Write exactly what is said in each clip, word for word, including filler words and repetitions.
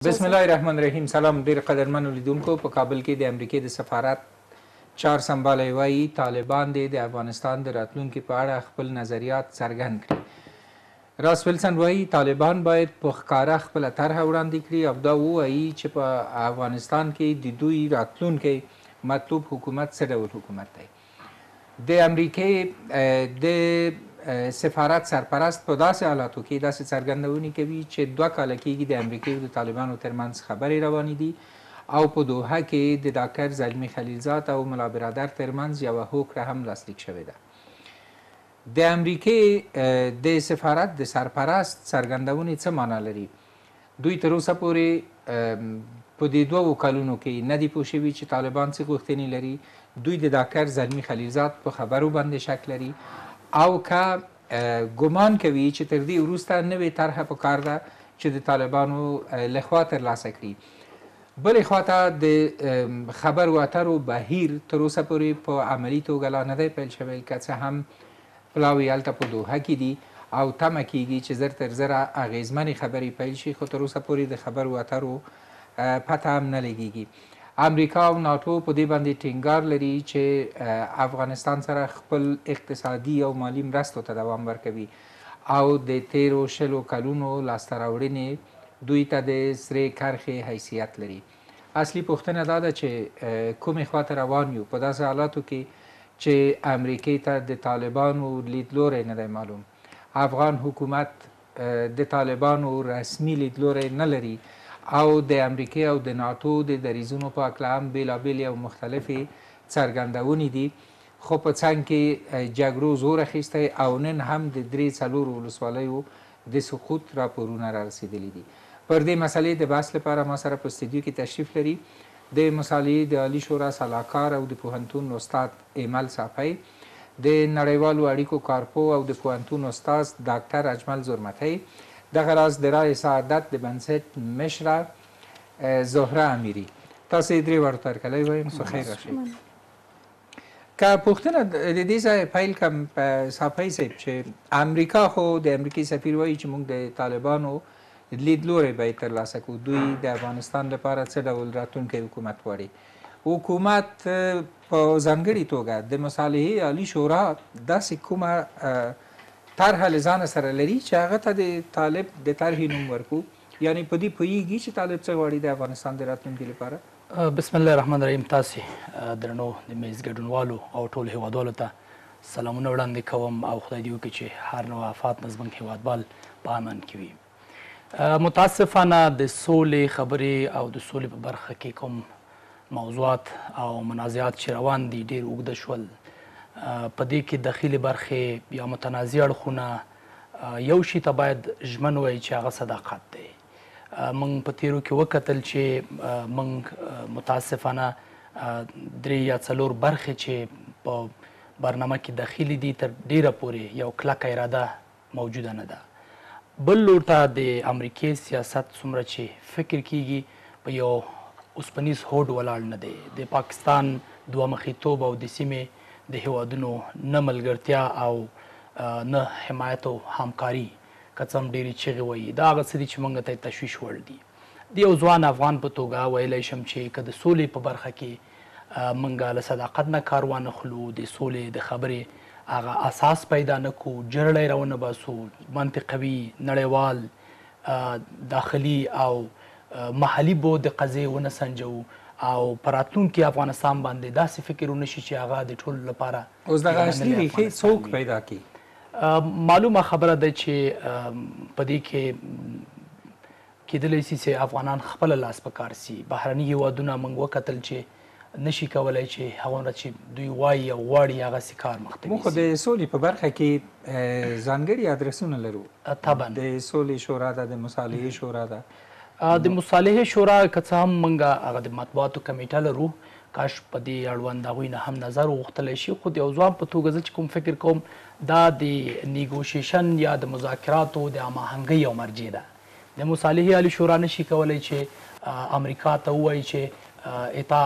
بسم الله الرحمن الرحیم. سلام ډیر قدرمنو لیدونکو. په کابل کې د امریکای د سفارت چار سمبالی وایي طالبان دې د افغانستان د راتلونکي په اړه خپل نظریات څرګند کړي. راس ویلسن وایي طالبان باید په ښکاره خپله طرحه وړاندې کړي او دا ووایي چې په افغانستان کې د دوی راتلونکی مطلوب حکومت څه ډول حکومت دی. د امریکای د سفارت سرپرست په داسې حالاتو کې داسې څرګندونې کوي چې دوه کاله کېږي د امریکای او د طالبانو ترمنځ خبرې روانې دي او په دوحه کې د ډاکټر زلمی خلیلزاد او ملا برادر ترمنځ یوه هوکړه هم لاسلیک شوې ده. د امریکای د سفارت د سرپرست څرګندونې څه معنا لري؟ دوی تر اوسه پورې په دې دوو کلونو کې نه دي پوه شوي چې طالبان څه غوښتنې لري. دوی د ډاکټر زلمی خلیلزاد په خبرو باندې شک لري او که ګمان کوي چې تر دې وروسته نوې طرحه پکار ده چې د طالبانو لخوا ترلاسه کړي. بلې خواته د خبرو اترو بهیر تر اوسه پورې په عملي توګه لا نه دی پیل شوی، که څه هم پلاوي هلته په دوحه کې دي او تمه کېږي چې زر تر زره اغېزمنې خبرې پیل شي، خو تر اوسه پورې د خبرو اترو پته هم نه لګېږي. امریکا او ناټو په دې باندې ټینګار لري چې افغانستان سره خپل اقتصادي او مالي مرستو ته دوام ورکوي او د تیرو شلو کلونو لاسته راوړنې دوی ته د سرې کرښې حیثیت لري. اصلي پوښتنه دا ده چې کومې خواته روان یو په داسې حالاتو کې چې امریکای ته د طالبانو لیدلوری نه دی معلوم. افغان حکومت د طالبانو رسمي لیدلوری نه لري او د امریکای او د ناټو د دریځونو په هکله هم بېلابېلې او مختلفې څرګندونې دي، خو په څنګ کې جګړو زور اخیستی او نن هم د درې څلورو ولسوالیو د سقوط راپورونه را رسېدلي دي. پر دې مسلې د بحث لپاره ما سره په استودیو کې تشریف لري د مصالحې د عالي شورا سلاکار او د پوهنتون استاد ایمل صافی، د نړیوالو اړیکو کارپو او د پوهنتون استاد ډاکټر اجمل زرمتی، دغه راز د رای سعادت د بنسټ مشره زهره امیری. تاسو یې درې واړو ته هرکلی وایم، څه خیر راشئ. که پوښتنه د دې ځایه پیل کړم په صافی صاحب چې امریکا خو د امریکایي سفیر وایي چې موږ د طالبانو لیدلوری باید ترلاسه کړو، دوی د افغانستان لپاره څه ډول راتلونکی حکومت غواړي. حکومت په ځانګړې توګه د مصالحې عالي شورا داسې کومه طرحه له ځانه سره لري چې هغه ته د طالب د طرحې نوم ورکو، یعنی په دې پوهېږي چې طالب څه غواړي د افغانستان د راتلونکي لپاره؟ بسم الله الرحمن الرحیم. تاسې درنو د میز ګډونوالو او ټولو هیوادوالو ته سلامونه وړاندې کوم او خدای دې وکړي چې هر نوع آفات نه زموږ هیوادوال په امن کې وي. متاسفانه د سولې خبرې او د سولې په برخه کې کوم موضوعات او منازعات چې روان دي ډېر اوږده شول. په دې کې داخلي برخې یا متنازع اړخونه یو شي ته باید ژمن وایي چې هغه صداقت دی. موږ په تیرو کې وکتل چې موږ متاسفانه درې یا څلور برخې چې په برنامه کې داخلي دي تر ډیره پورې یو کلکه اراده موجوده نه ده. بل لور ته د امریکې سیاست څومره چې فکر کیږي په یو اوسپنیز هوډ ولاړ نه دی. د پاکستان دوه مخیتوب او د سیمې د هیوادونو نه ملګرتیا او نه حمایت او همکاري که څه هم ډېرې چغې وایي، دا هغه څه دي چې موږ ته تشویش وړ دي. د یو ځوان افغان په توګه ویلی شم چې که د سولې په برخه کې موږ له صداقت نه کار وانخلو، د سولې د خبرې هغه اساس پیدا نه کړو، جرړی راونه باسو، منطقوي نړیوال داخلي او محلي بود قضیې ونه سنجوو او په راتلونکي افغانستان باندې داسې فکر ونه شي چې هغه د ټولو لپاره اوس دغه اصلي ریښې څوک پیدا کړي؟ معلومه خبره ده چې په دې کې کیدلی شي چې افغانان خپله لاس په کار سي. بهرني هیوادونه موږ وکتل چې نشي کولی چې هغومره چې دوی وایي او غواړي هغسې کار مخته موږ خو د سولې په برخه کې ځانګړي ادرسونه لرو. طبعا د سولې شورا ده، د مصالحې شورا ده. د مصالحې شورا که څه هم موږ هغه د مطبوعاتو کمیټه لرو، کاش په دې اړوند هغوی نه هم نظر وغوښتلی شي. خو د یو ځوان په توګه زه چې کوم فکر کوم دا د نیګوشیشن یا د مذاکراتو د هماهنګۍ یو مرجع ده. د مصالحې عالي شورا نشي کولی چې امریکا ته ووایي چې اتا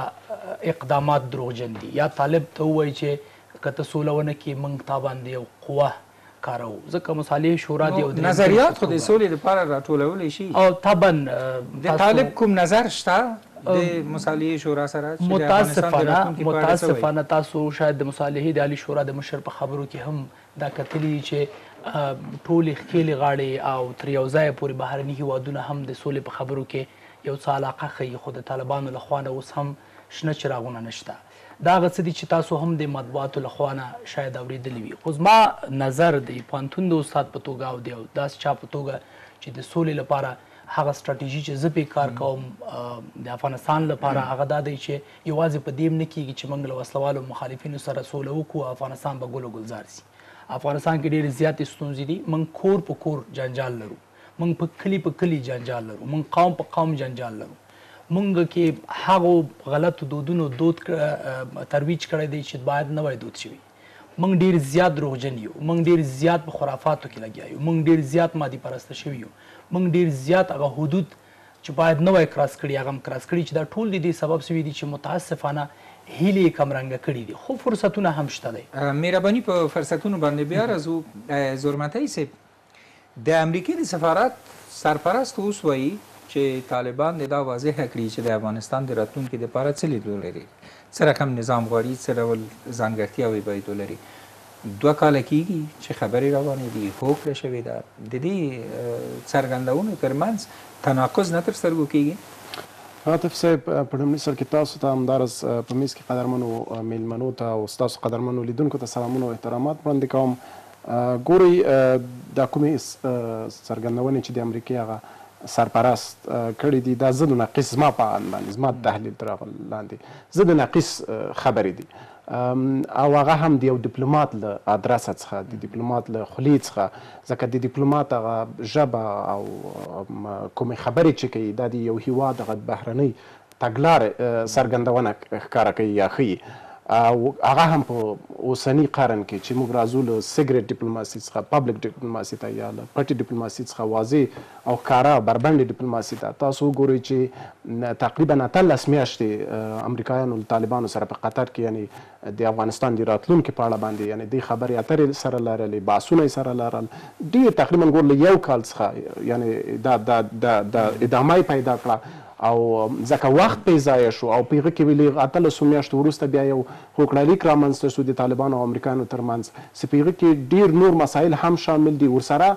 اقدامات دروغجن دي، یا طالب ته ووایي چې که ته سوله ونه کړې موږ تا باندې یو قوه کاروو ځکه مصالحې شورا دی او نظریات خو د سولې لپاره راټولولی شي او طبعا د طالب کوم نظر شته د مصالحې شورا سره چې د افغانستان د راتلونکي په اړه څه وایي؟ متاسفانه تاسو شاید د مصالحې د عالي شورا د مشر په خبرو کې هم دا کتلي چې ټولې ښکېلې غاړې او تر یو ځایه پورې بهرني هیوادونه هم د سولې په خبرو کې یو څه علاقه ښیي، خو د طالبانو لخوا نه اوس هم شنه چراغونه نشته. دا هغه څه دي چې تاسو هم د مطبوعاتو لخوا نه شاید اورېدلي وي. خو زما نظر د پوهنتون د استاد په توګه او د یو داسې چا په توګه چې د سولې لپاره هغه سټراټیژي چې زه پې کار کوم د افغانستان لپاره هغه دا دی چې یوازې په دې هم نه کېږي چې موږ له وسلوالو مخالفینو سره سوله وکړو او افغانستان به ګل و ګلزار سي. افغانستان کې ډېرې زیاتې ستونزې دي. موږ کور په کور جنجال لرو، موږ په کلي په کلي جنجال لرو، موږ قوم په قوم جنجال لرو. موږ کې هغو غلطو دودونو دود ترویج کړی دی چې باید نه وای دود شوي. موږ ډېر زیات دروغجن یو، موږ ډېر زیات په خرافاتو کې لګیا یو، موږ ډېر زیات مادي پرسته شوي یو، موږ ډېر زیات هغه حدود چې باید نه وای کراس کړي هغه هم کراس کړي چې دا ټول د دې سبب شوي دي چې متاسفانه هیلې یې کمرنګه کړي دي، خو فرصتونه هم شته دی. مهرباني په فرصتونو باندې بیا راځو. زورمتی صاحب، د امریکې د سفارت سرپرست اوس وایي چې طالبان د دا واضح کړي چې د افغانستان د راتلونکي دپاره څه لیدلو لري، څه رقم نظام غواړي، څه ډول ځانګړتیاوې باید ولري. دوه کاله کېږي چې خبرې روانې دي، هوکړه شوې ده، د دې څرګندونو ترمنځ تناقض نه تر سترګو کېږي؟ عاطف صاحب، په لومړي سر کې تاسو ته همداراز په میز کې قدرمنو میلمنو ته او ستاسو قدرمنو لیدونکو ته سلامونه او احترامات وړاندې کوم. ګورئ، دا کومې څرګندونې چې د امریکې هغه سرپرست کړي دي، دا ضد ناقص زما په اند باندې، زما د تحلیل تر هغه لاندې ضد ناقص خبرې دي او هغه هم د یو ډیپلومات له ادرسه څخه، د ډیپلومات له خولې څخه، ځکه د ډیپلومات هغه ژبه او کومې خبرې چې کوي دا د یو هیواد هغه بهرنۍ تګلارې څرګندونه ښکاره کوي یا ښیي. او هغه هم په اوسني قرن کې چې موږ راځو له سیګریټ ډیپلوماسي څخه پبلک ډیپلوماسي ته یا له پټې ډیپلوماسي څخه واضح او ښکاره بربنډې ډیپلوماسي ته، تاسو وګورئ چې تقریبا اتلس میاشتې امریکایانو له طالبانو سره په قطر کې یعنې د افغانستان د راتلونکي په اړه باندې یعنې دوی خبرې اترې سره لرلې، بحثونه یې سره لرل، ډېر تقریبا ګور له یو کال څخه یعنې دا د ادامه یې پیدا کړه او ځکه وخت پې ضایع شو او په هغه کې ویلې اتلسو میاشتو وروسته بیا یو هوکړالیک رامنځته شو د طالبانو او امریکایانو ترمنځ، چې په هغه کې ډېر نور مسایل هم شامل دي،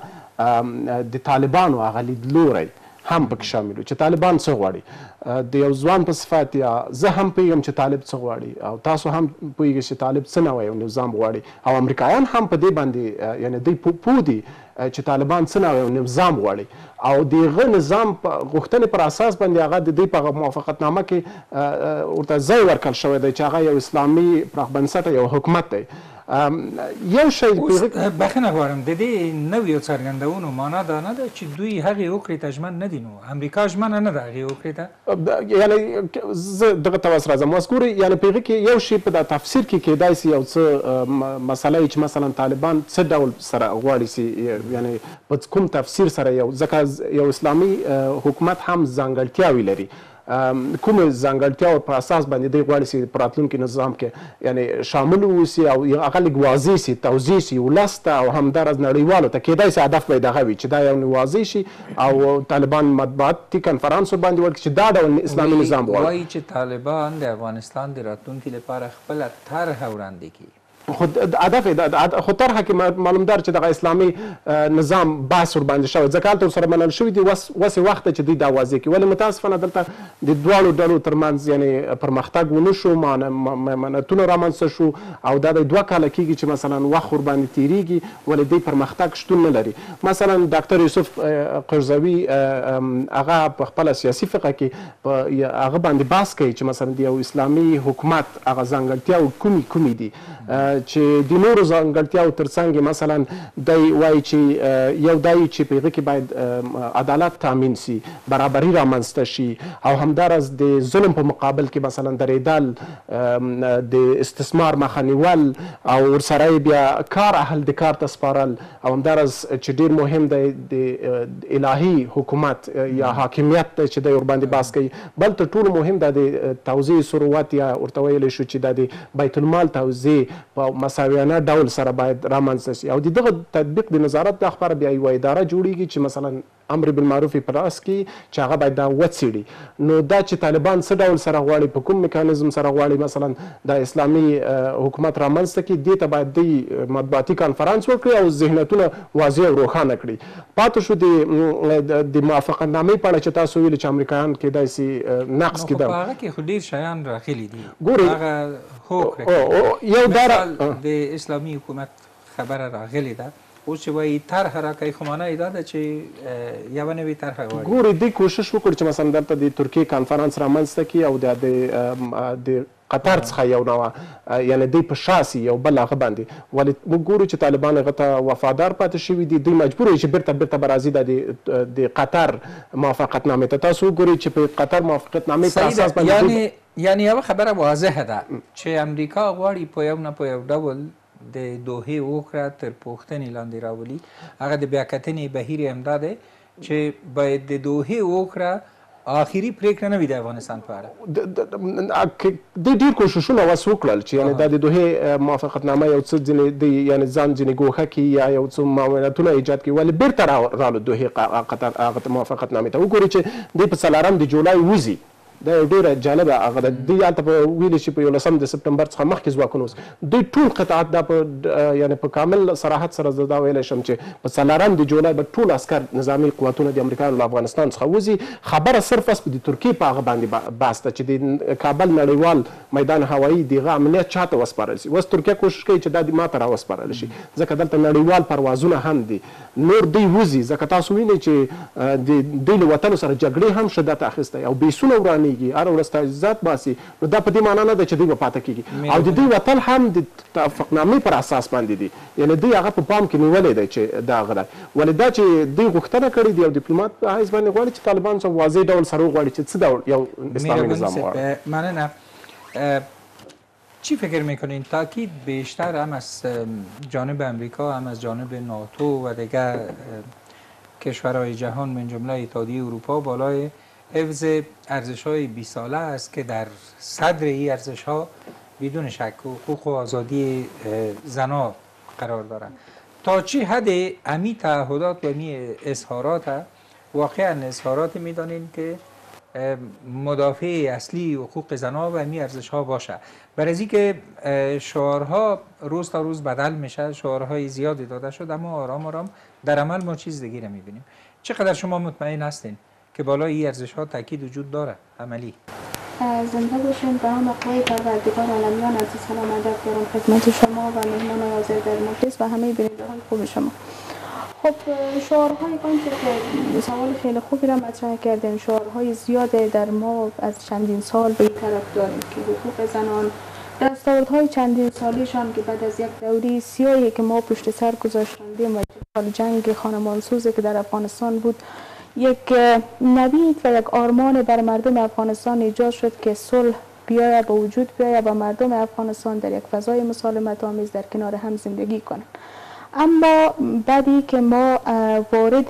ورسره د طالبانو هغه لیدلوری هم پکې شامل و چې طالبان څه غواړي. د یو ځوان په صفت یا زه هم پوهېږم چې طالب څه غواړي او تاسو هم پوهېږئ چې طالب څه نوی نظام غواړي او امریکایان هم په دې باندې یعنې دوی پوه دي چې طالبان څه نوی نظام غواړي او د هغه نظام غوښتنې پر اساس باندې هغه د دوی په موافقتنامه کې ورته ځای ورکړل شوی دی چې هغه یو اسلامي پراخ بنسټه یو حکومت دی. یو شی بخښنه غواړم، د دې نویو څرګندونو معنا دا نه ده چې دوی هغې هوکړې ته ژمن نه دي، نو امریکا ژمنه نه ده هغې هوکړې ته. یعنې زه دغه ته اوس راځم، اوس ګورئ یعنې په هغې کې یو شی په دا تفسیر کې کیدای سي یو څه مسله چې مثلا طالبان څه ډول سره غواړي سي، یعنې په کوم تفسیر سره، یو ځکه یو اسلامي حکومت هم ځانګړتیاوې لري، کومې ځانګړتیاو په اساس باندې دوی غواړي چې په راتلونکي نظام کې یعنې شامل واوسي او هغه لږ واضح سي، توضیح سي ولس ته او همداراز نړیوالو ته، کیدای سي هدف به یې دغه وي چې دا یو واضح شي او طالبان مطبوعاتي کنفرانس ورباندې وکړي چې دا ډول اسلامي نظام غواړي. وایي چې طالبان د افغانستان د راتلونکي لپاره خپله طرحه وړاندې کړي، خو هدف یې خو طرحه کې معلومدار چې دغه اسلامي نظام بحث ورباندې شوی، ځکه هلته ورسره منل شوي دي، وسې وخت چې دوی دا واضح کړي. ولې متاسفانه دلته د دواړو ډلو ترمنځ یعنې پرمختګ ونه شو، ممانعتونه رامنځته شو او دا د دوه کاله کېږي چې مثلا وخت ورباندې تېرېږي ولې دوی پرمختګ شتون نه لري. مثلا ډاکټر یوسف قرضاوي هغه په خپله سیاسي فقه کې په هغه باندې بحث کوي چې مثلا د یو اسلامي حکومت هغه ځانګړتیاوې کومې کومې دي چې د نورو ځانګړتیاو ترڅنګ مثلا دی وایي چې یو دی چې په هغه کې باید عدالت تامین سي، برابري رامنځته شي او همداراز د ظلم په مقابل کې مثلا درېدل، د استثمار مخه نیول او ورسره بیا کار اهل د کار ته سپارل او همداراز چې ډېر مهم دی د الهي حکومت یا حاکمیت چې دی ورباندې بحث کوي. بل تر ټولو مهم دا د توزیع ثروت یا ورته ویلی شو چې دا د بیت المال توزیع په په مساویانه ډول سره باید رامنځته شي او د دغه تطبیق د نظارت لپاره بیا یوه اداره جوړیږي چې مثلا امر بالمعروف په راس کې چې هغه باید دا وڅېړي. نو دا چې طالبان څه ډول سره غواړي، په کوم میکانیزم سره غواړي مثلا د اسلامي حکومت رامنځته کړي، دې ته باید دوی مطبوعاتي کانفرانس وکړي او ذهنیتونه واضح او روښانه کړي. پاتې شو د د موافقتنامې په اړه چې تاسو ویلي چې امریکایان کیدای شي نقص کړي. په هغه کې خو ډېر شیان راغلي دي. ګورئ هغه هوکړه یو داره د اسلامي حکومت خبره راغلې ده، اوس چې وایي طرحه راکوي، خو معنی یې دا ده چې یوه نوې طرحه غواړي. ګورئ دوی کوشش وکړي چې مثلا دلته د ترکیې کانفرانس رامنځته کړي او د د قطر څخه یو نوه یعنې دوی په شا سي یو بل هغه باندې، ولې موږ ګورو چې طالبان هغه ته وفادار پاتې شوي دي. دوی مجبور وي چې بیرته بیرته به راځي د قطر موافقتنامې ته. تاسو وګورئ چې په قطر موافقتنامې په اساس باندې یعنې یوه خبره واضحه ده چې امریکا غواړي په یو نه په یو ډول د دوحې وکړه تر پوښتنې لاندې راولي. هغه د بیاکتنې بهیر یې همدا دی چې باید د دوحې وکړه آخري پریکړه نه وي د افغانستان په اړه. دوی ډېر کوششونه وس وکړل چې یعنې دا د دوحې موافقتنامه یو څه ځینې د یعنې ځان ځینې ګوښه کړي یا یو څه معاونتونه ایجاد کړي، ولې بیرته رالو دوحې قطر هغه موافقتنامې ته. وګورئ چې دوی په څلورم د جولای وځي، دا یو ډېره جالبه هغه ده. دوی هلته په ویلي چې په یولسم د سپټمبر څخه مخکې ځواکونه اوس دوی ټول قطعات دا په یعنې په کامل صراحت سره زه دا ویلی شم چې په څلورم د جولای به ټول عسکر نظامي قوتونه د امریکایانو له افغانستان څخه وځي. خبره صرف بس د ترکیې په هغه باندې بحث ده چې د کابل نړیوال میدان هوایي د هغه امنیت چا ته وسپارل شي. اوس ترکیه کوشش کوي چې دا د ما ته راوسپارل شي ځکه دلته نړیوال پروازونه هم دي. نور دوی وځي ځکه تاسو وینئ چې د دوی له وتلو سره جګړې هم شدت اخیستی او بیسونه ورانې هر ورځ تجهیزات باسي. نو دا په دې معنا نه ده چې دوی به پاتې کېږي او د دوی وتل هم د توافقنامې پر اساس باندې دي، یعنې دوی هغه په پام کې نیولی دی چې دا هغه دی. ولې دا چې دوی غوښتنه کړې دي او ډیپلومات په حیث باندې غواړي چې طالبان څه واضح ډول سره وغواړي چې څه ډول یو اسلامي نظام غواړي. مننه. چی فکر میکنین تاکید بیشتر هم از جانب امریکا هم از جانب ناتو و دیگر کشورهای جهان من جمله اتحادیه اروپا بالای حفظ ارزش‌های بیست ساله است که در صدر این ارزش‌ها بدون شک حقوق و آزادی زنان قرار دارند. تا چه حد امی تعهدات و امی اظهارات واقعا اظهارات می‌دانین که مدافع اصلی حقوق زنان و امی ارزش‌ها باشه؟ برای از اینکه شعارها روز تا روز بدل میشه، شعارهای زیادی داده شد، اما آرام آرام در عمل ما چیز دیگه می‌بینیم. چقدر شما مطمئن هستین که بالای این ارزش ها تاکید وجود داره عملی؟ زنده باشین. به هم آقای پروردگار عالمیان عزیز سلام ادب دارم خدمت شما و مهمان حاضر در مجلس و همه بیننده های خوب شما. خب شعارهای آنچه که سوال خیلی خوبی را مطرح کردین، شعارهای زیاده در ما از چندین سال به این طرف داریم که حقوق زنان، دستاوردهای چندین سالیشان که بعد از یک دوره سیاهی که ما پشت سر گذاشتیم و جنگ خانمانسوزی که در افغانستان بود، یک نوید و یک آرمان بر مردم افغانستان ایجاد شد که صلح بیاید به وجود بیاید و مردم افغانستان در یک فضای مسالمت آمیز در کنار هم زندگی کنند. اما بعدی که ما وارد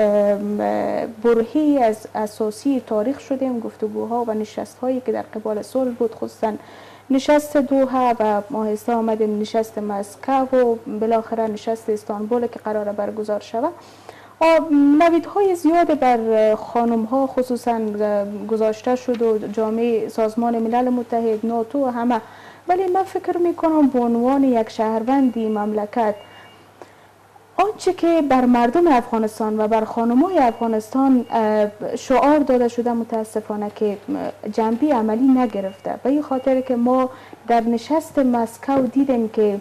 برهه‌ای از اساسی تاریخ شدیم، گفتگوها و نشست‌هایی که در قبال صلح بود، خصوصا نشست دوحه و آهسته آمدیم نشست مسکو و بالاخره نشست استانبول که قرار برگزار شود، نویدهای زیاد بر خانم ها خصوصا گذاشته شد و جامعه سازمان ملل متحد، ناتو و همه. ولی من فکر میکنم به عنوان یک شهروندی مملکت آنچه که بر مردم افغانستان و بر خانم‌های افغانستان شعار داده شده متاسفانه که جنبه عملی نگرفته. به این خاطر که ما در نشست مسکو دیدیم که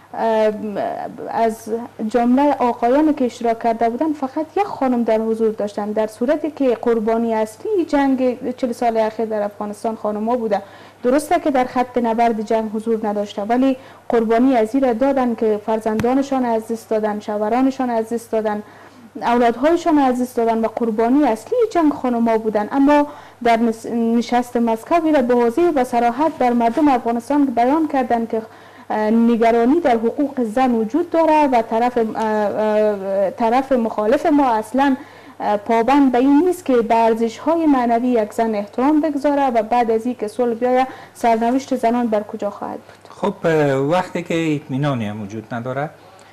از جمله آقایانی که اشتراک کرده بودند فقط یک خانم در حضور داشتند، در صورتی که قربانی اصلی جنگ چهل سال اخیر در افغانستان خانم‌ها بوده. درسته که در خط نبرد جنگ حضور نداشته ولی قربانی از این را دادن که فرزندانشان از دست دادن، شوهرانشان از دست دادن، اولادهایشان از دست دادن و قربانی اصلی جنگ خانم‌ها بودن. اما در نشست مسکو را به واضح و صراحت بر مردم افغانستان بیان کردند که نگرانی در حقوق زن وجود داره و طرف طرف مخالف ما اصلا پابند به این نیست که به ارزش‌های معنوی یک زن احترام بگذاره و بعد از اینکه صلح بیاید سرنوشت زنان بر کجا خواهد بود. خب وقتی که اطمینانی هم وجود نداره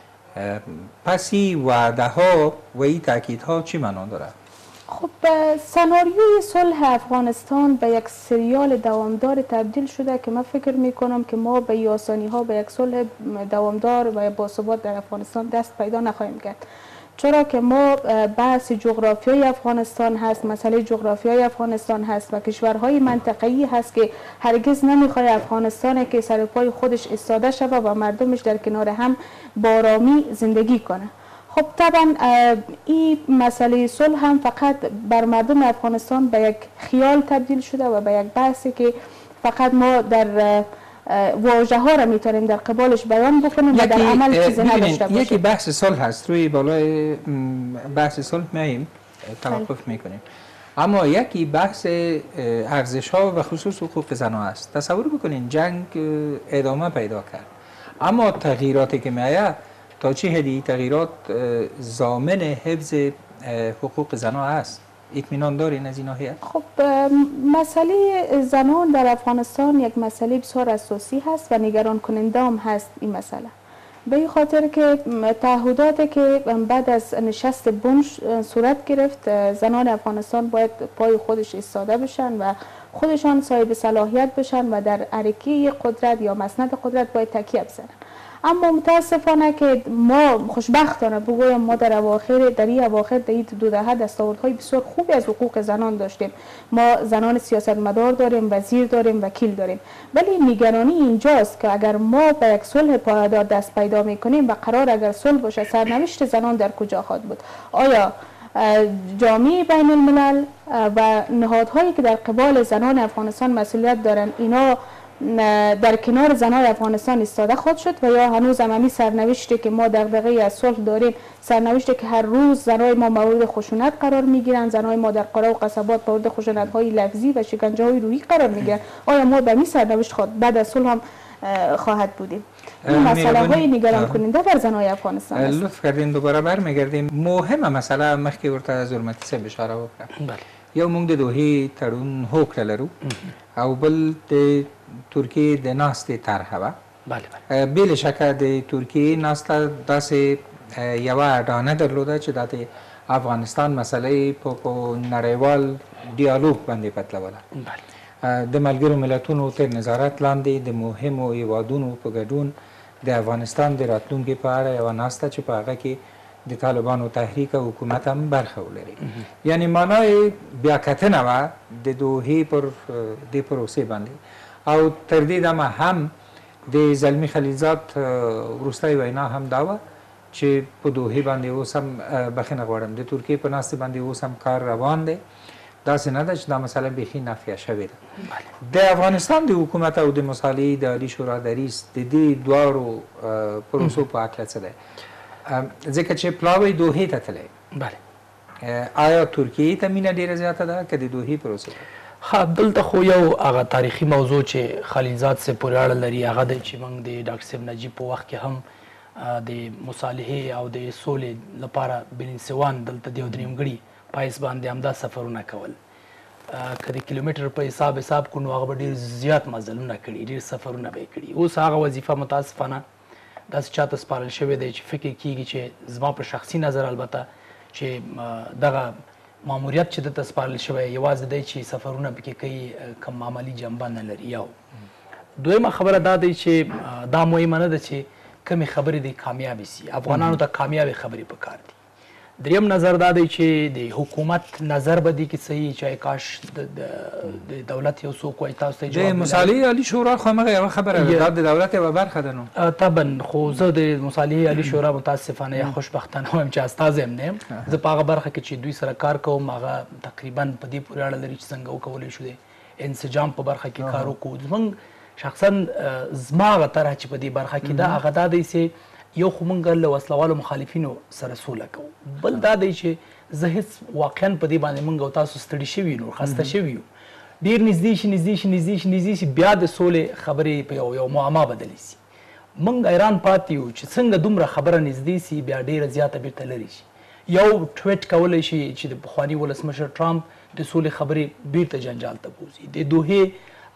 پس این وعده ها و این تاکید ها چی معنا داره؟ خب سناریوی صلح افغانستان به یک سریال دوامدار تبدیل شده که من فکر می کنم که ما به آسانی ها به یک صلح دوامدار و باثبات در افغانستان دست پیدا نخواهیم کرد، چرا که ما بحث جغرافیای افغانستان هست، مسئله جغرافیای افغانستان هست و کشورهای منطقه‌ای هست که هرگز نمیخواد افغانستان که سر پای خودش ایستاده شود و مردمش در کنار هم با آرامی زندگی کنه. خب طبعا این مسئله صلح هم فقط بر مردم افغانستان به یک خیال تبدیل شده و به یک بحثی که فقط ما در واژه ها را میتونیم در قبالش بیان بکنیم و در عمل چیزی نداشته باشیم. یکی بحث صلح هست، روی بالای بحث صلح میاییم توقف میکنیم، اما یکی بحث ارزش ها و خصوص حقوق زن ها است. تصور بکنین جنگ ادامه پیدا کرد، اما تغییراتی که میآید تا چه حدی تغییرات ضامن حفظ حقوق زن ها است؟ اطمینان دارین از این ناحیه؟ خب مسئله زنان در افغانستان یک مسئله بسیار اساسی هست و نگران کننده هم هست این مسئله، به این خاطر که تعهداتی که بعد از نشست بن صورت گرفت زنان افغانستان باید پای خودش ایستاده بشن و خودشان صاحب صلاحیت بشن و در عرکه قدرت یا مسند قدرت باید تکیه بزنن. اما متاسفانه که ما خوشبختانه بگویم ما در اواخر در این اواخر در این دو دهه دستاوردهای بسیار خوبی از حقوق زنان داشتیم. ما زنان سیاستمدار داریم، وزیر داریم، وکیل داریم، ولی نگرانی اینجاست که اگر ما به یک صلح پایدار دست پیدا میکنیم و قرار اگر صلح باشه سرنوشت زنان در کجا خواهد بود؟ آیا جامعه بین الملل و نهادهایی که در قبال زنان افغانستان مسئولیت دارن اینا در کنار زنان افغانستان ایستاده خود شد و یا هنوز همین سرنوشتی که ما دغدغه از صلح داریم، سرنوشتی که هر روز زنای ما مورد خشونت قرار میگیرن، زنای ما در قرا و قصبات مورد خشونت های لفظی و شکنجه های روحی قرار میگیرن، آیا ما به این سرنوشت خود بعد از صلح هم خواهد بودیم؟ این مسئله های نگران کننده بر زنای افغانستان است. لطف کردین دوباره برمیگردیم. مهمه مسئله مخکې ورته از حرمتي صاحب اشاره وکړه. بله. یو موږ د دوحې تړون هوکړه لرو او بل د ترکیې د ناستې طرحه وه. بله بله. بې له شکه د ترکیې ناسته داسې یوه اډانه درلوده چې دا د افغانستان مسئله په نړیوال ډیالوګ باندې بدلوله. بله. د ملګرو ملتونو تر نظارت لاندې د مهمو هیوادونو په ګډون د افغانستان د راتلونکي په اړه یوه ناسته چې په هغه کې د طالبانو تحریک او حکومت هم برخه ولري. یعنی معنای بیا کتنه وه د دوحې پر دې پروسې باندې او تر دې دمه هم د زلمي خلیلزاد وروستی وینا هم دا وه چې په دوحې باندې اوس هم بخښنه غواړم د ترکیې په ناستې باندې اوس هم کار روان دی. داسې نه ده چې دا مسله بیخي نافیه شوې ده. د افغانستان د حکومت او د مصالحې د عالي شورا د رئیس د دې دواړو پروسو په هکله څه دی؟ ځکه چې پلاوی دوحې ته تللی. بله. آیا ترکیې ته مینه ډېره زیاته ده که د دوحې پروسې ته؟ ها دلته خو یو هغه تاریخي موضوع چې خلیلزاد صاحب پورې اړه لري هغه دی چې موږ د ډاکټر صاحب نجیب په وخت کې هم د مصالحې او د سولې لپاره بنسوان دلته د یو درېمګړي پایس باندې همدا سفرونه کول. که د کیلومتر په حساب حساب کو نو هغه به ډېر زیات مزلونه کړي، ډېر سفرونه به یې کړي. اوس هغه وظیفه متاسفانه داسې چاته سپارل شوی دی چې فکر کېږي چې زما په شخصي نظر البته چې دغه ماموریت چې دته سپارل شوی یوازې دی چې سفرونه پکې کوي، کم عملي جنبه نه لري. یو دویمه خبره دا دی چې دا مهمه نه ده چې کمې خبرې دی کامیابې سي. افغانانو ته کامیابې خبرې پکار دي. دریم نظر دا دی چې د حکومت نظر به دی کې صحیح چې کاش د دولت یو څوک وایي تاسو ته جواب د مصالحې عالي شورا خو همغه یوه خبره ده، دا د دولت یوه برخه ده. نو طبعا خو زه د مصالحې عالي شورا متاسفانه یا خوشبختانه وایم چې استازی هم نه یم. زه په هغه برخه کې چې دوی سره کار کوم هغه تقریبا په دې پورې اړه لري چې څنګه وکولی شو د انسجام په برخه کې کار وکړو. زموږ شخصا زما هغه طرح چې په دې برخه کې ده هغه دا دی چې یو خو موږ له وسلوالو مخالفینو سره سوله کوو، بل دا دی چې زه هېڅ واقعا په دې باندې موږ او تاسو ستړي شوي نو خسته شوي یو، ډېر نږدې شي نږدې شي نږدې شي نږدې شي بیا د سولې خبرې په یو یو معما بدلې سي. موږ حیران پاتې یو چې څنګه دومره خبره نږدې سي بیا ډېره زیاته بېرته لرې شي. یو ټویټ کولی شي چې د پخواني ولسمشر ټرامپ د سولې خبرې بېرته جنجال ته بوځي. د دوحې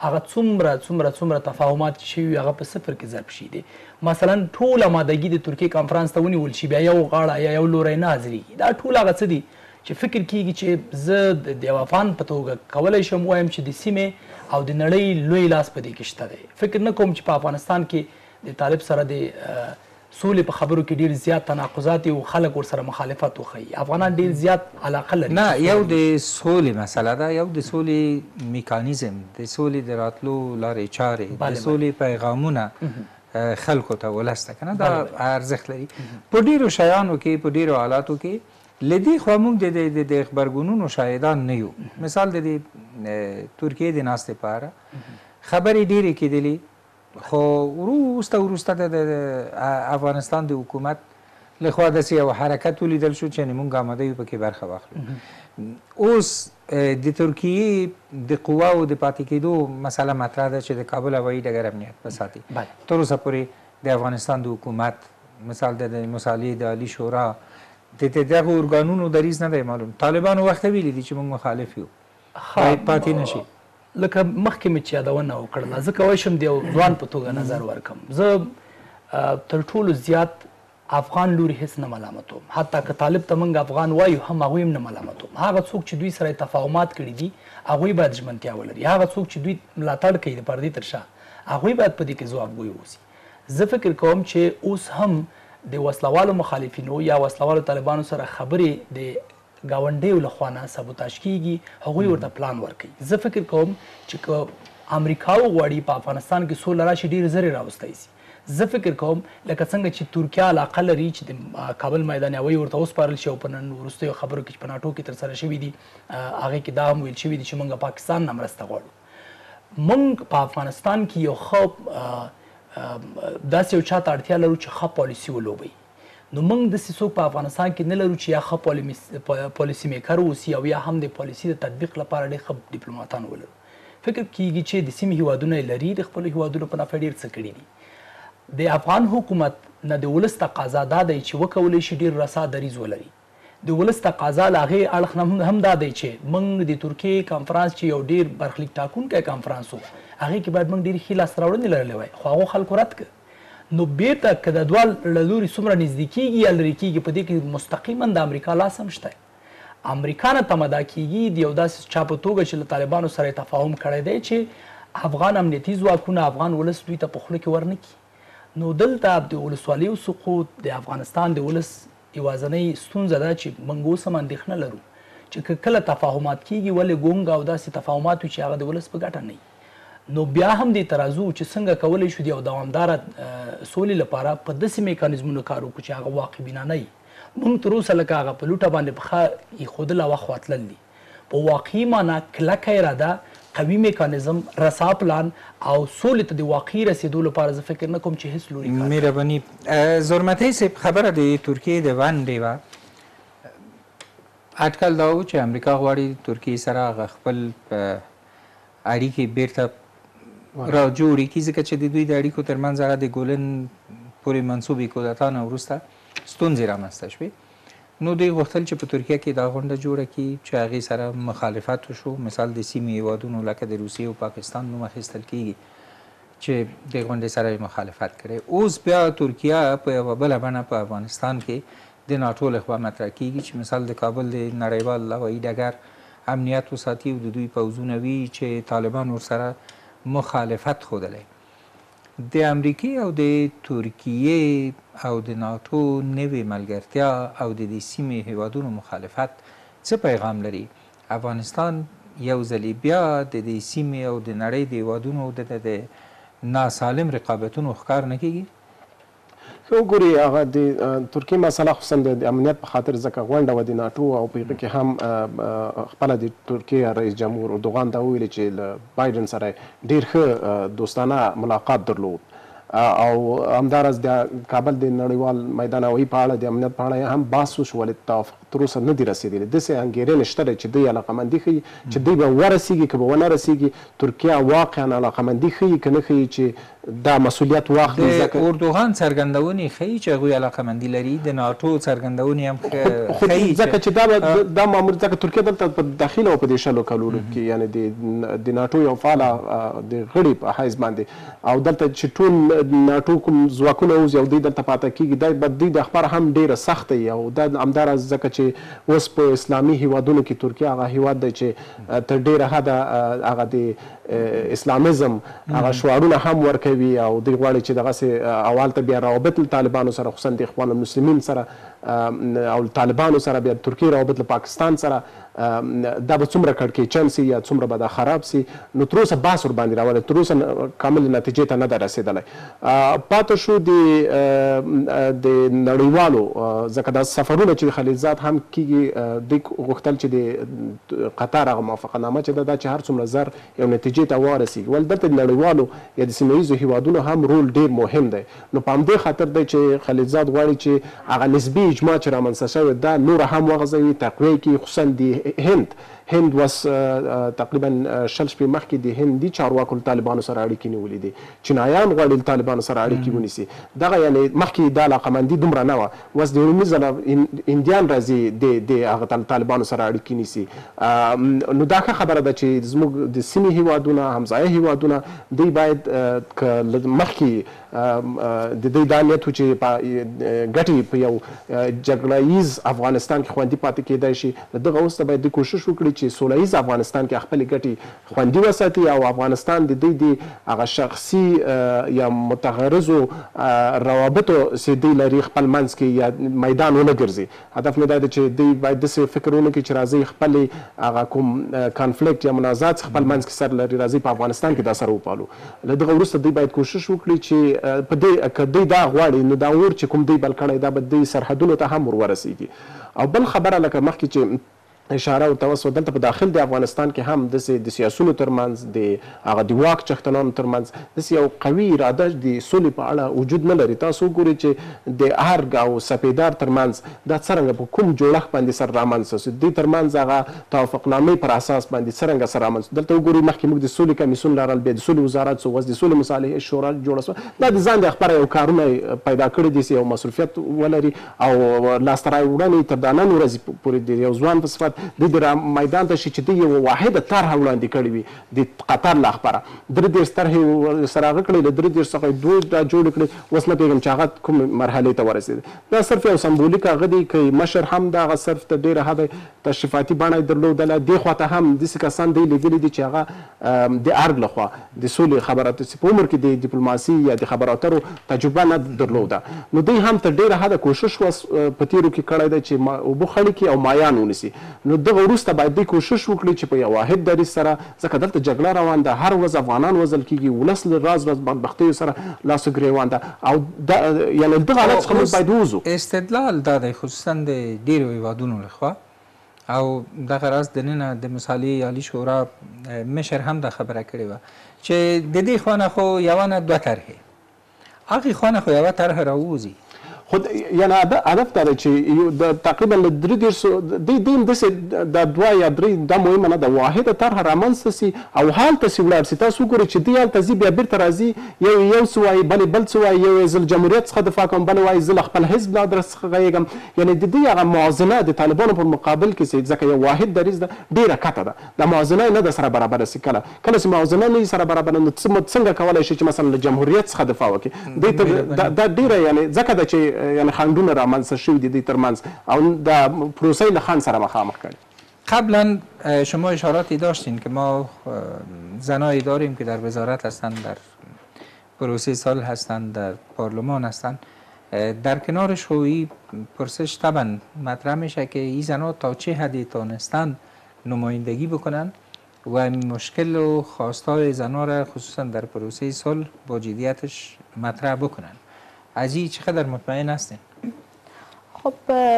هغه څومره څومره څومره تفاهمات چې شوي هغه په صفر کې ضرب شي دي. مثلا ټول آمادګي د ترکیې کانفرانس ته ونیول شي بیا یو غاړه یا یو لوری نه حاضرېږي. دا ټول هغه څه دي چې فکر کیږي چې زه د یو افغان په توګه کولی شم ووایم چې د سیمې او د نړۍ لوی لاس په دې کې شته دی. فکر نه کوم چې په افغانستان کې د طالب سره د سولې په خبرو کې ډېر زیات تناقضات او خلک ورسره مخالفت وښیي. افغانان ډېر زیات علاقه لري. نه یو د سولې مسله ده، یو د سولې میکانیزم، د سولې د راتلو لارې چارې، د سولې پیغامونه خلکو ته ولس ته که نه دا ارزښت لري. په ډېرو شیانو کې په ډېرو حالاتو کې له دې خوا موږ د غبرګونونو شاهدان نه یو. مثال د ترکیې د ناستې په اړه خبرې ډېرې کېدلې، خو وروسته وروسته د افغانستان د حکومت لخوا داسې یو حرکت ولیدل شو چې موږ آماده یو پکې برخه واخلو. اوس د ترکیې د قواو د پاتې کېدو مسله مطرح ده چې د کابل هوایي ډګر امنیت به ساتي. تر اوسه پورې د افغانستان د حکومت مثال د مصالحې د عالي شورا د دغو ارګانونو دریځ نه دی معلوم. طالبانو وخت ویلي دي چې موږ مخالف یو، باید پاتې نشي. لکه مخکې مې چې یادونه وکړله، زه کولی شم د یو ځوان په توګه نظر ورکړم. زه تر ټولو زیات افغان لوري هېڅ نه ملامتوم، حتی که طالب ته موږ افغان وایو هم هغوی هم نه ملامتوم. هغه څوک چې دوی سره تفاهمات کړي دي هغوی باید ژمنتیا ولري. هغه څوک چې دوی ملاتړ کوي د پردې تر شا هغوی باید په دې کې ځوابګوی واوسي. زه فکر کوم چې اوس هم د وسلوالو مخالفینو یا وسلوالو طالبانو سره خبرې د ګاونډیو له خوا نه سبوتاژ کیږي، هغوی ورته پلان ورکوي. زه فکر کوم چې که امریکا وغواړي په افغانستان کې سوله راشي ډېر زر یې راوستی سي. زه فکر کوم لکه څنګه چې ترکیه علاقه لري چې د کابل میدان هوایي ورته وسپارل شي او په نن وروستیو خبرو کې چې په ناټو کې ترسره شوي دي هغې کې دا هم ویل شوي دي چې موږ پاکستان نه مرسته غواړو. موږ په افغانستان کې یو ښه داسې یو چا ته اړتیا لرو چې ښه پالیسي ولوبوي. نو موږ داسې څوک په افغانستان کې نه لرو چې یا ښه پالیسي میکر اوسي او یا هم د پالیسي د تطبیق لپاره ډېر ښه ډیپلوماتان ولرو. فکر کیږي چې د سیمې هیوادونه یې لري، د خپلو هیوادونو په نفع ډېر څه کړي دي. د افغان حکومت نه د ولس تقاضا دا دی چې وکولی شي ډېر رسا دریځ ولري. د ولس تقاضا له هغې اړخ نه هم دا دی چې موږ د ترکیې کانفرانس چې یو ډېر برخلیک ټاکونکی کانفرانس و هغې کې باید موږ ډېرې ښې لاسته راوړنې لرلی وای، خو هغو خلکو رد کړه. نو بیرته که د دوه له لوري څومره نږدې کېږي یا لرې کېږي په دې کې مستقیما د امریکا لاس هم شته. امریکا نه تمه دا کېږي د یو داسې چا په توګه چې له طالبانو سره یې تفاهم کړی دی چې افغان امنیتي ځواکونه افغان ولس دوی ته په خوله کې ورنه کړي. نو دلته د ولسوالیو سقوط د افغانستان د ولس یوازینۍ ستونزه ده چې موږ اوس هم اندېښنه لرو چې که کله تفاهمات کېږي ولې ګونګ او داسې تفاهمات وي چې هغه د ولس په ګټه نه وي. نو بیا هم دې ته راځو چې څنګه کولی شو د یو دوامداره سولې لپاره په داسې میکانیزمونو کار وکړو چې هغه واقع بینانه وي. موږ تر اوسه لکه هغه په لوټه باندې پښه ایښودل او اخوا تلل دي. په واقعي معنا کلکه اراده، قوي میکانیزم، رسا پلان او سولې ته د واقعي رسېدو لپاره زه فکر نه کوم چې هېڅ لوري کار. مهرباني زرمتی صاحب، خبره د ترکیې د ونډې وه. اټکل دا و چې امریکا غواړي ترکیې سره هغه خپل اړیکې بیرته را جوړې کړي، ځکه چې د دوی د اړیکو ترمنځ هغه د ګولن پورې منسوبې کودتا نه وروسته ستونزې رامنځته شوې. نو دوی غوښتل چې په ترکیه کې دا غونډه جوړه کړي چې هغې سره مخالفت وشو. مثال د سیمې هیوادونو لکه د روسیې او پاکستان نوم اخیستل کېږي چې د غونډې سره یې مخالفت کړی. اوس بیا ترکیه په یوه بله بڼه په افغانستان کې د ناټو لخوا مطرح کېږي چې مثال د کابل د نړیوال هوایي ډګر امنیت وساتي او د دوی پوځونه وي چې طالبان ورسره مخالفت ښودلی. د امریکې او د ترکیې او د ناټو نوې ملګرتیا او د دې سیمې هیوادونو مخالفت څه پیغام لري؟ افغانستان یو ځلې بیا د دې سیمې او د نړۍ د هیوادونو د ناسالم رقابتونو ښکار نه کېږي؟ که وګورئ هغه د ترکیې مسله خصوصا د امنیت په خاطر ځکه غونډه وه د ناټو او په هغه کې هم خپله د ترکیې رئیس جمهور اردوغان دا وویل چې له بایدن سره ډېر ښه دوستانه ملاقات درلود او همداراز د کابل د نړیوال میدان هوایي په اړه د امنیت په اړه هم بحث وشو ولې تر اوسه نه دي رسېدلي. داسې انګېرنې شته چې دوی علاقمندي ښیي چې دوی به ورسېږي که به ونه رسېږي. ترکیه واقعا علاقمندي ښیي که نه ښیي چې دا مسؤلیت واخلي. د اردوغان څرګندونې ښیي چې هغوی علاقمندي لري، د ناټو څرګندونې هم ښیي ځکه چې دا دا مامور ځکه ترکیه دلته په داخل او په دې شلو کلونو کې یعنې د ناټو یو فعاله د غړي په حیث باندې او دلته چې ټول ناټو کوم ځواکونه اوس یو دوی دلته پاته کېږي دا به دوی د خبره هم ډېره سخته وي او دا همداراز ځکه چې اوس په اسلامي هیوادونو کې ترکیه هغه هیواد دی چې تر ډېره حده هغه د اسلامزم هغه شعارونه هم ورکوي او دوی غواړي چې دغسې او هلته بیا روابط له طالبانو سره خصوصا د اخوان المسلمین سره او طالبانو سره بیا ترکیه روابط له پاکستان سره دا به څومره کړکېچن سي یا څومره به دا خراب سي نو تر اوسه بحث ورباندې راوړی، تر اوسه کامل نتیجې ته نه ده رسېدلی. پاته شو د د نړیوالو ځکه دا سفرونه چې خلیلزاد هم کېږي دوی غوښتل چې د قطر هغه موافقتنامه چې ده دا چې هر څومره زر یو نتیجې ته ورسېږي. ولې دلته د نړیوالو یا د سیمه ییزو هیوادونو هم رول ډېر مهم دی. نو په همدې خاطر دی چې خلیلزاد غواړي چې هغه نسبي اجماع چې رامنځته شوې دا نوره هم وغځوي، تقویه کړي. خصوصا د هند هند وس تقریبا شل شپې مخکې د هندي چارواکو له طالبانو سره اړیکې نیولې دي. چینایان غواړي له طالبانو سره اړیکې ونیسي. دغه یعنې مخکې دا علاقمندي دومره نه وه. اوس د رومي ځله هندیان راځي د هغه طالبانو سره اړیکې نیسي. نو دا ښه خبره ده چې زموږ د سیمې هیوادونه همځایه هیوادونه دوی باید که مخکې د دوی دا نیت و چې ګټې په یو جګړه ییز افغانستان کې خوندي پاتې کېدای شي، له دغه وروسته باید دوی کوشش وکړي چې سوله ییز افغانستان کې خپلې ګټې خوندي وساتي او افغانستان د دوی د هغه شخصي یا متغرضو روابطو چې دوی لري خپل منځ کې یا میدان ونه ګرځي. هدف مې دا دی چې دوی باید داسې فکر ونه کړي چې راځي خپلې هغه کوم کنفلیکټ یا منازعات خپل منځ کې سر لري راځي په افغانستان کې دا سره وپالو. له دغه وروسته دوی باید کوشش وکړي چې په دې که دوی دا غواړي نو دا اور چې کوم دوی بل کړی دا به دوی سرحدونو ته هم ور ورسېږي. او بل خبره لکه مخکې چې اشاره ورته وسوه دلته په داخل د افغانستان کې هم داسې د سیاسونو ترمنځ د هغه د واک چښتنانو ترمنځ داسې یو قوي اراده د سولې په اړه وجود نه لري. تاسو وګورئ چې د ارګ او سپیدار ترمنځ دا څرنګه په کوم جوړښت باندې سره رامنځته سو، دوی ترمنځ هغه توافقنامې پر اساس باندې څرنګه سره رامنځته. دلته وګورئ مخکې موږ د سولې کمیسیون لرل، بیا د سولې وزارت سو، اوس د سولې مصالحې شورا جوړه سوه. دا د ځان د خپله یو کارونه پیدا کړي دي چې یو مسؤلیت ولري او لاسته راوړنې تر دا نن ورځې پورې د یو ځوان په صفت دوی د میدان ته شي چې دوی یوه واحده طرحه وړاندې کړې وي د قطر له خبره درې دېرش طرحې سره هغه کړی، له درې دېرش څخه یې دوه دا جوړې کړې. اوس نه پوهېږم چې هغه کومې مرحلې ته ورسېده. دا صرف یو سمبولیک هغه دی که مشر هم د هغه صرف ته ډېره حده تشریفاتي بڼه یې درلودله. دې خوا ته هم داسې کسان دوی لېږلي دي چې هغه د ارګ لخوا د سولې خبراتو چې په عمر کې د ډیپلوماسي یا د خبرو اترو تجربه نه درلوده نو دوی هم تر ډېره حده کوشش په تېرو کې کړی دی چې اوبه خړې کړي او مایان ونیسي. نو دغه وروسته باید دوی کوشش وکړي چې په یو واحد دریځ سره، ځکه دلته جګړه روان ده، هر ورځ افغانان وژل کېږي، ولس له راز راز بدبختیو سره لاس و ګرېوان ده او دا یعنې دغه حالت څخه موږ باید ووځو. استدلال دا دی خصوصا د ډېرو هیوادونو لخوا او دغه راز دننه د مصالحې عالي شورا مشر هم دا خبره کړې وه چې د دې خوا نه خو یوه نه دوه طرحې هغې خوا نه خو یوه طرحه راووځي. خود یعنی هدف دا دی چې تقریبا له درې دېرشو دوی دوی هم داسې دا دوه یا درې دا مهمه نه ده، واحده طرحه رامنځته سي او هلته سي ولاړ سي. تاسو وګورئ چې دوی هلته ځي بیا بیرته راځي، یو یو څه وایي بلې بل څه وایي، یو یې زه له جمهوریت څخه دفاع کوم، بل وایي زه له خپل حزب له ادرس څخه غږېږم. یعنې د دوی هغه موازنه د طالبانو په مقابل کې سي ځکه یو واحد دریځ ده ډېره کته ده. دا موازنه نه ده سره برابره سي. کله کله چې موازنه نه وي سره برابره نو څنګه کولی شي چې مثلا له جمهوریت څخه دفاع وکړي. دوی ته دا ډېره یعنې ځکه ده چې یعنی خنډونه رامنځته شوي دي دوی ترمنځ او دا پروسه له خنډ سره مخامخ کردیم. قبلا شما اشاراتی داشتین که ما زنایی داریم که در وزارت هستند، در پروسه صلح هستند، در پارلمان هستند. در کنارش خویی پرسش طبعا مطرح میشه که این زنها تا چه حدی تانستن نمایندگی بکنن و مشکل و خواستای زنها را خصوصا در پروسه صلح با جدیتش مطرح بکنن. از این چقدر مطمئن هستین؟ خب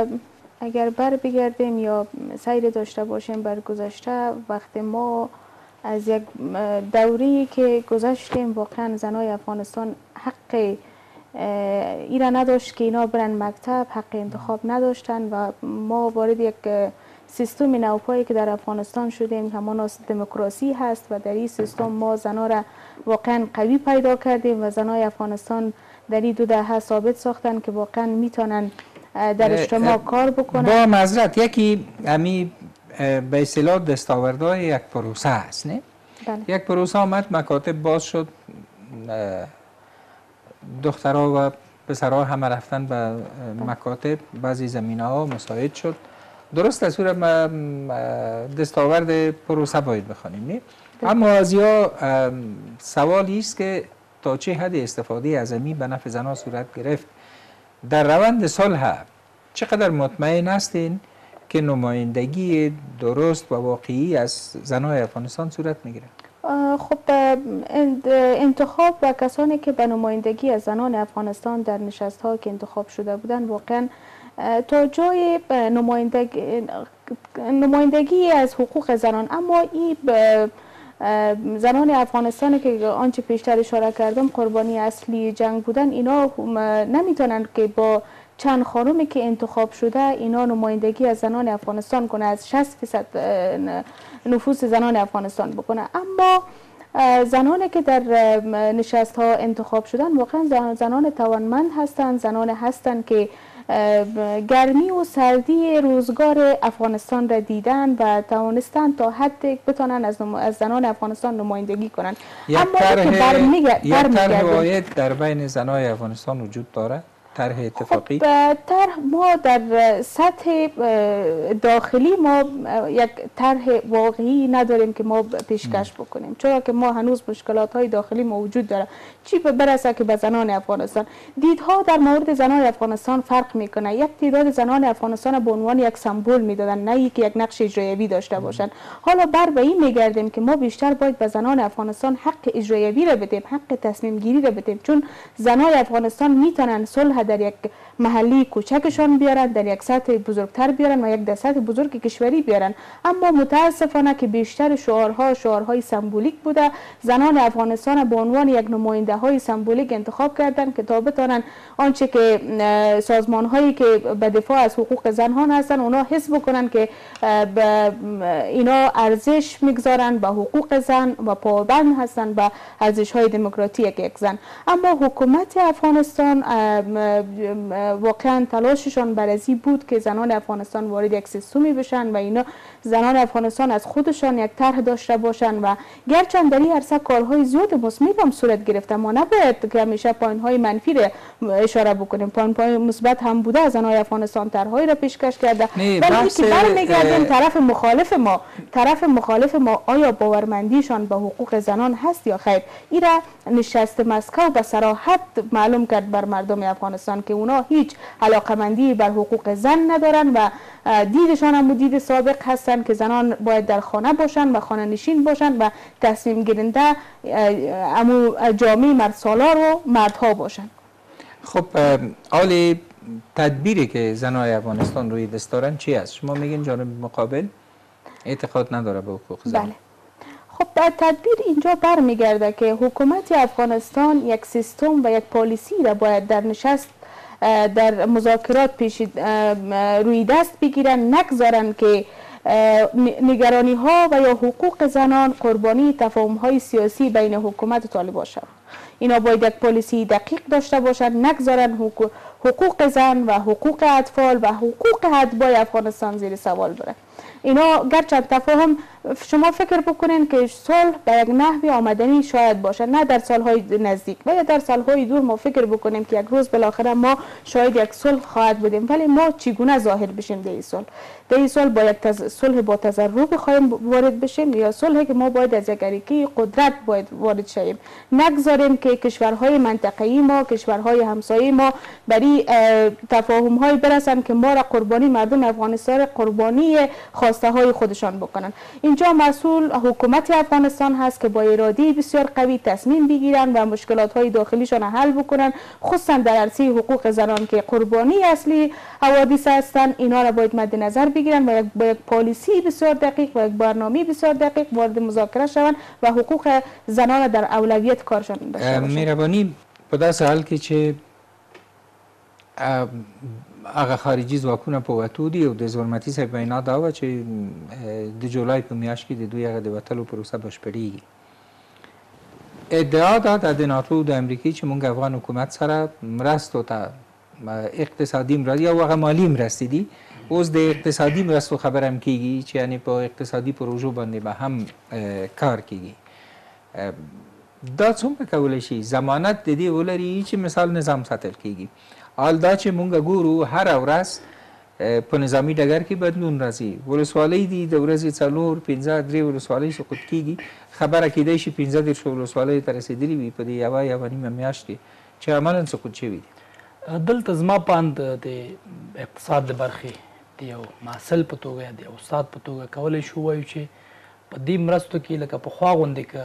اگر بر بگردیم یا سیر داشته باشیم بر گذشته، وقتی ما از یک دوری که گذشتیم واقعا زنای افغانستان حق ایرا نداشت که اینا برن مکتب، حق انتخاب نداشتن و ما وارد یک سیستم نوپایی که در افغانستان شدیم همان دموکراسی هست و در این سیستم ما زنها را واقعا قوی پیدا کردیم و زنای افغانستان در این دو دهه ثابت ساختن که واقعا میتونن در اجتماع کار بکنن. با معذرت یکی امی به اصطلاح دستاوردهای یک پروسه هست نه؟ بله. یک پروسه آمد، مکاتب باز شد، دخترها و پسرها همه رفتن به مکاتب، بعضی زمینه ها مساعد شد. درست از صورت دستاورد پروسه باید بخوانیم نه؟ اما از یا سوالی است که تا چه حد استفاده از امی به نفع زنها صورت گرفت. در روند صلح چقدر مطمئن هستین که نمایندگی درست و واقعی از زنهای افغانستان صورت میگیره؟ خب انتخاب و کسانی که به نمایندگی از زنان افغانستان در نشست ها که انتخاب شده بودن واقعا تا جای نمایندگی, نمایندگی از حقوق زنان، اما این زنان افغانستان که آنچه پیشتر اشاره کردم قربانی اصلی جنگ بودن، اینا نمیتونن که با چند خانومی که انتخاب شده اینا نمایندگی از زنان افغانستان کنه، از شصت فیصد نفوس زنان افغانستان بکنه. اما زنانی که در نشست ها انتخاب شدن واقعا زنان توانمند هستند، زنان هستند که گرمی و سردی روزگار افغانستان را دیدن و توانستن تا حد بتونن از, از زنان افغانستان نمایندگی کنن. یک طرح واحد در بین زنان افغانستان وجود داره؟ طرح اتفاقی؟ خب طرح ما در سطح داخلی ما یک طرح واقعی نداریم که ما پیشکش بکنیم، چرا که ما هنوز مشکلات های داخلی موجود داره، چی برسه که به زنان افغانستان. دیدها در مورد زنان افغانستان فرق میکنه. یک تعداد زنان افغانستان به عنوان یک سمبل میدادن، نه اینکه یک نقش اجرایی داشته باشن. حالا بر به این میگردیم که ما بیشتر باید به زنان افغانستان حق اجرایی را بدیم، حق تصمیم گیری را بدیم، چون زنان افغانستان میتونن صلح در یک محلی کوچکشان بیارن، در یک سطح بزرگتر بیارن و یک در سطح بزرگ کشوری بیارن. اما متاسفانه که بیشتر شعارها شعارهای سمبولیک بوده. زنان افغانستان به عنوان یک نماینده های سمبولیک انتخاب کردن که تا بتونن آنچه که سازمان هایی که به دفاع از حقوق زنان هستن اونا حس بکنن که اینا ارزش میگذارن به حقوق زن و پابند هستن به ارزش های دموکراتیک یک زن. اما حکومت افغانستان واقعا تلاششان برازی بود که زنان افغانستان وارد یک سیستمی بشن و اینا زنان افغانستان از خودشان یک طرح داشته باشن و گرچند در این عرصه کارهای زیاد مثبت هم صورت گرفته، ما نباید که همیشه پایین های منفی را اشاره بکنیم. پایین پایین مثبت هم بوده، زنان افغانستان طرحهای را پیشکش کرده، ولی که برمیگردیم طرف مخالف ما طرف مخالف ما آیا باورمندیشان به حقوق زنان هست یا خیر؟ این را نشست مسکو به صراحت معلوم کرد بر مردم افغانستان که اونا هیچ علاقمندی بر حقوق زن ندارن و دیدشان هم دید سابق هستن که زنان باید در خانه باشن و خانه نشین باشن و تصمیم گیرنده امو جامعه مرد سالار و مردها باشن. خب حال تدبیری که زنای افغانستان روی دست دارن چی است؟ شما میگین جانب مقابل اعتقاد نداره به حقوق زن. بله. خب در تدبیر اینجا برمیگرده که حکومت افغانستان یک سیستم و یک پالیسی را باید در نشست در مذاکرات پیش روی دست بگیرن، نگذارن که نگرانی ها و یا حقوق زنان قربانی تفاهم های سیاسی بین حکومت و طالبان شود. اینا باید یک پالیسی دقیق داشته باشند، نگذارن حقوق, حقوق زن و حقوق اطفال و حقوق اتباع افغانستان زیر سوال بره. اینا گرچند تفاهم شما فکر بکنین که صلح به یک نحوی آمدنی شاید باشه، نه در سالهای نزدیک و یا در سالهای دور ما فکر بکنیم که یک روز بالاخره ما شاید یک صلح خواهد بودیم، ولی ما چگونه ظاهر بشیم در این صلح؟ در این صلح با یک تز... صلح با تضرر خواهیم وارد بشیم یا صلحی که ما باید از یک اریکه قدرت باید وارد شیم؟ نگذاریم که کشورهای منطقه‌ای ما، کشورهای همسایه ما برای تفاهم‌های برسن که ما را قربانی مردم افغانستان قربانی خواسته های خودشان بکنن. اینجا مسئول حکومت افغانستان هست که با اراده بسیار قوی تصمیم بگیرن و مشکلات های داخلیشان حل بکنن، خصوصا در عرصه حقوق زنان که قربانی اصلی حوادث هستند. اینا را باید مد نظر بگیرن و با یک پالیسی بسیار دقیق و یک برنامه بسیار دقیق وارد مذاکره شوند و حقوق زنان در اولویت کارشان داشته باشند. مهربانی په داسې حال کې چې هغه خارجي ځواکونه په وتو دي او د زورمتي صاحب وینا دا وه چې د جولای په میاشت کې د دوی هغه د وتلو پروسه بشپړېږي. ادعا دا ده د ناټو د امریکې چې موږ افغان حکومت سره مرستو ته اقتصادي مرستې او هغه مالي مرستې دي. اوس د اقتصادي مرستو خبره هم کېږي چې یعنې په اقتصادي پروژو باندې به هم کار کېږي. دا څومره کولی شي ضمانت د دې ولري چې مثال نظام ساتل کېږي. حال دا چې مونږ ګورو هره ورځ په نظامي ډګر کې بدلون راځي. ولسوالۍ دي د ورځې څلور پنځه درې ولسوالۍ سقوط کېږي. خبره کېدی شي پنځه دېرش ولسوالیو ته رسېدلي وي په دې یوه یوه نیمه میاشت کې چې عملاً سقوط شوي دي. دلته زما په اند د اقتصاد د برخې د یو محصل په توګه یا د یو استاد په توګه کولی شو ووایو چې په دې مرستو کې لکه پخوا غوندې که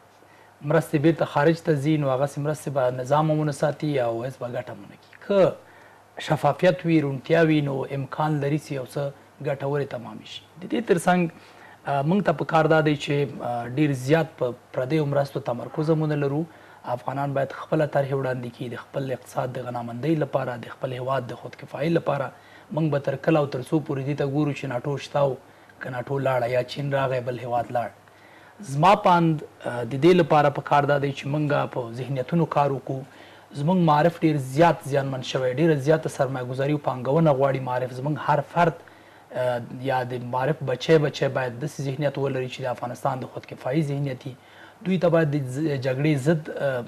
مرستې بیرته خارج ته ځي نو هغسې مرستې به نظام هم ونه ساتي او هېڅ به ګټه هم ونه کړي. که شفافیت وي، روڼتیا وي، نو امکان لري چې یو څه ګټورې تمامې شي. د دې تر څنګ موږ ته پکار دا دی چې ډېر زیات په پردیو مرستو تمرکز هم ونه لرو. افغانان باید خپله طرحې وړاندې کړي د خپل اقتصاد د غنامندۍ لپاره، د خپل هیواد د خودکفایۍ لپاره. موږ به تر کله او تر څو پورې دې ته ګورو چې ناټو شته او که ناټو لاړه یا چین راغی بل هیواد لاړ. زما په اند د دې لپاره پکار دا دی چې موږ په ذهنیتونو کار وکړو. زموږ معرف ډېر زیات زیانمن شوی، ډېره زیاته سرمایه ګذاري او پانګونه غواړي معرف. زموږ هر فرد یا د معرف بچی بچی باید داسې ذهنیت ولري چې د افغانستان د خودکفایي ذهنیت وي. دوی ته باید د جګړې ضد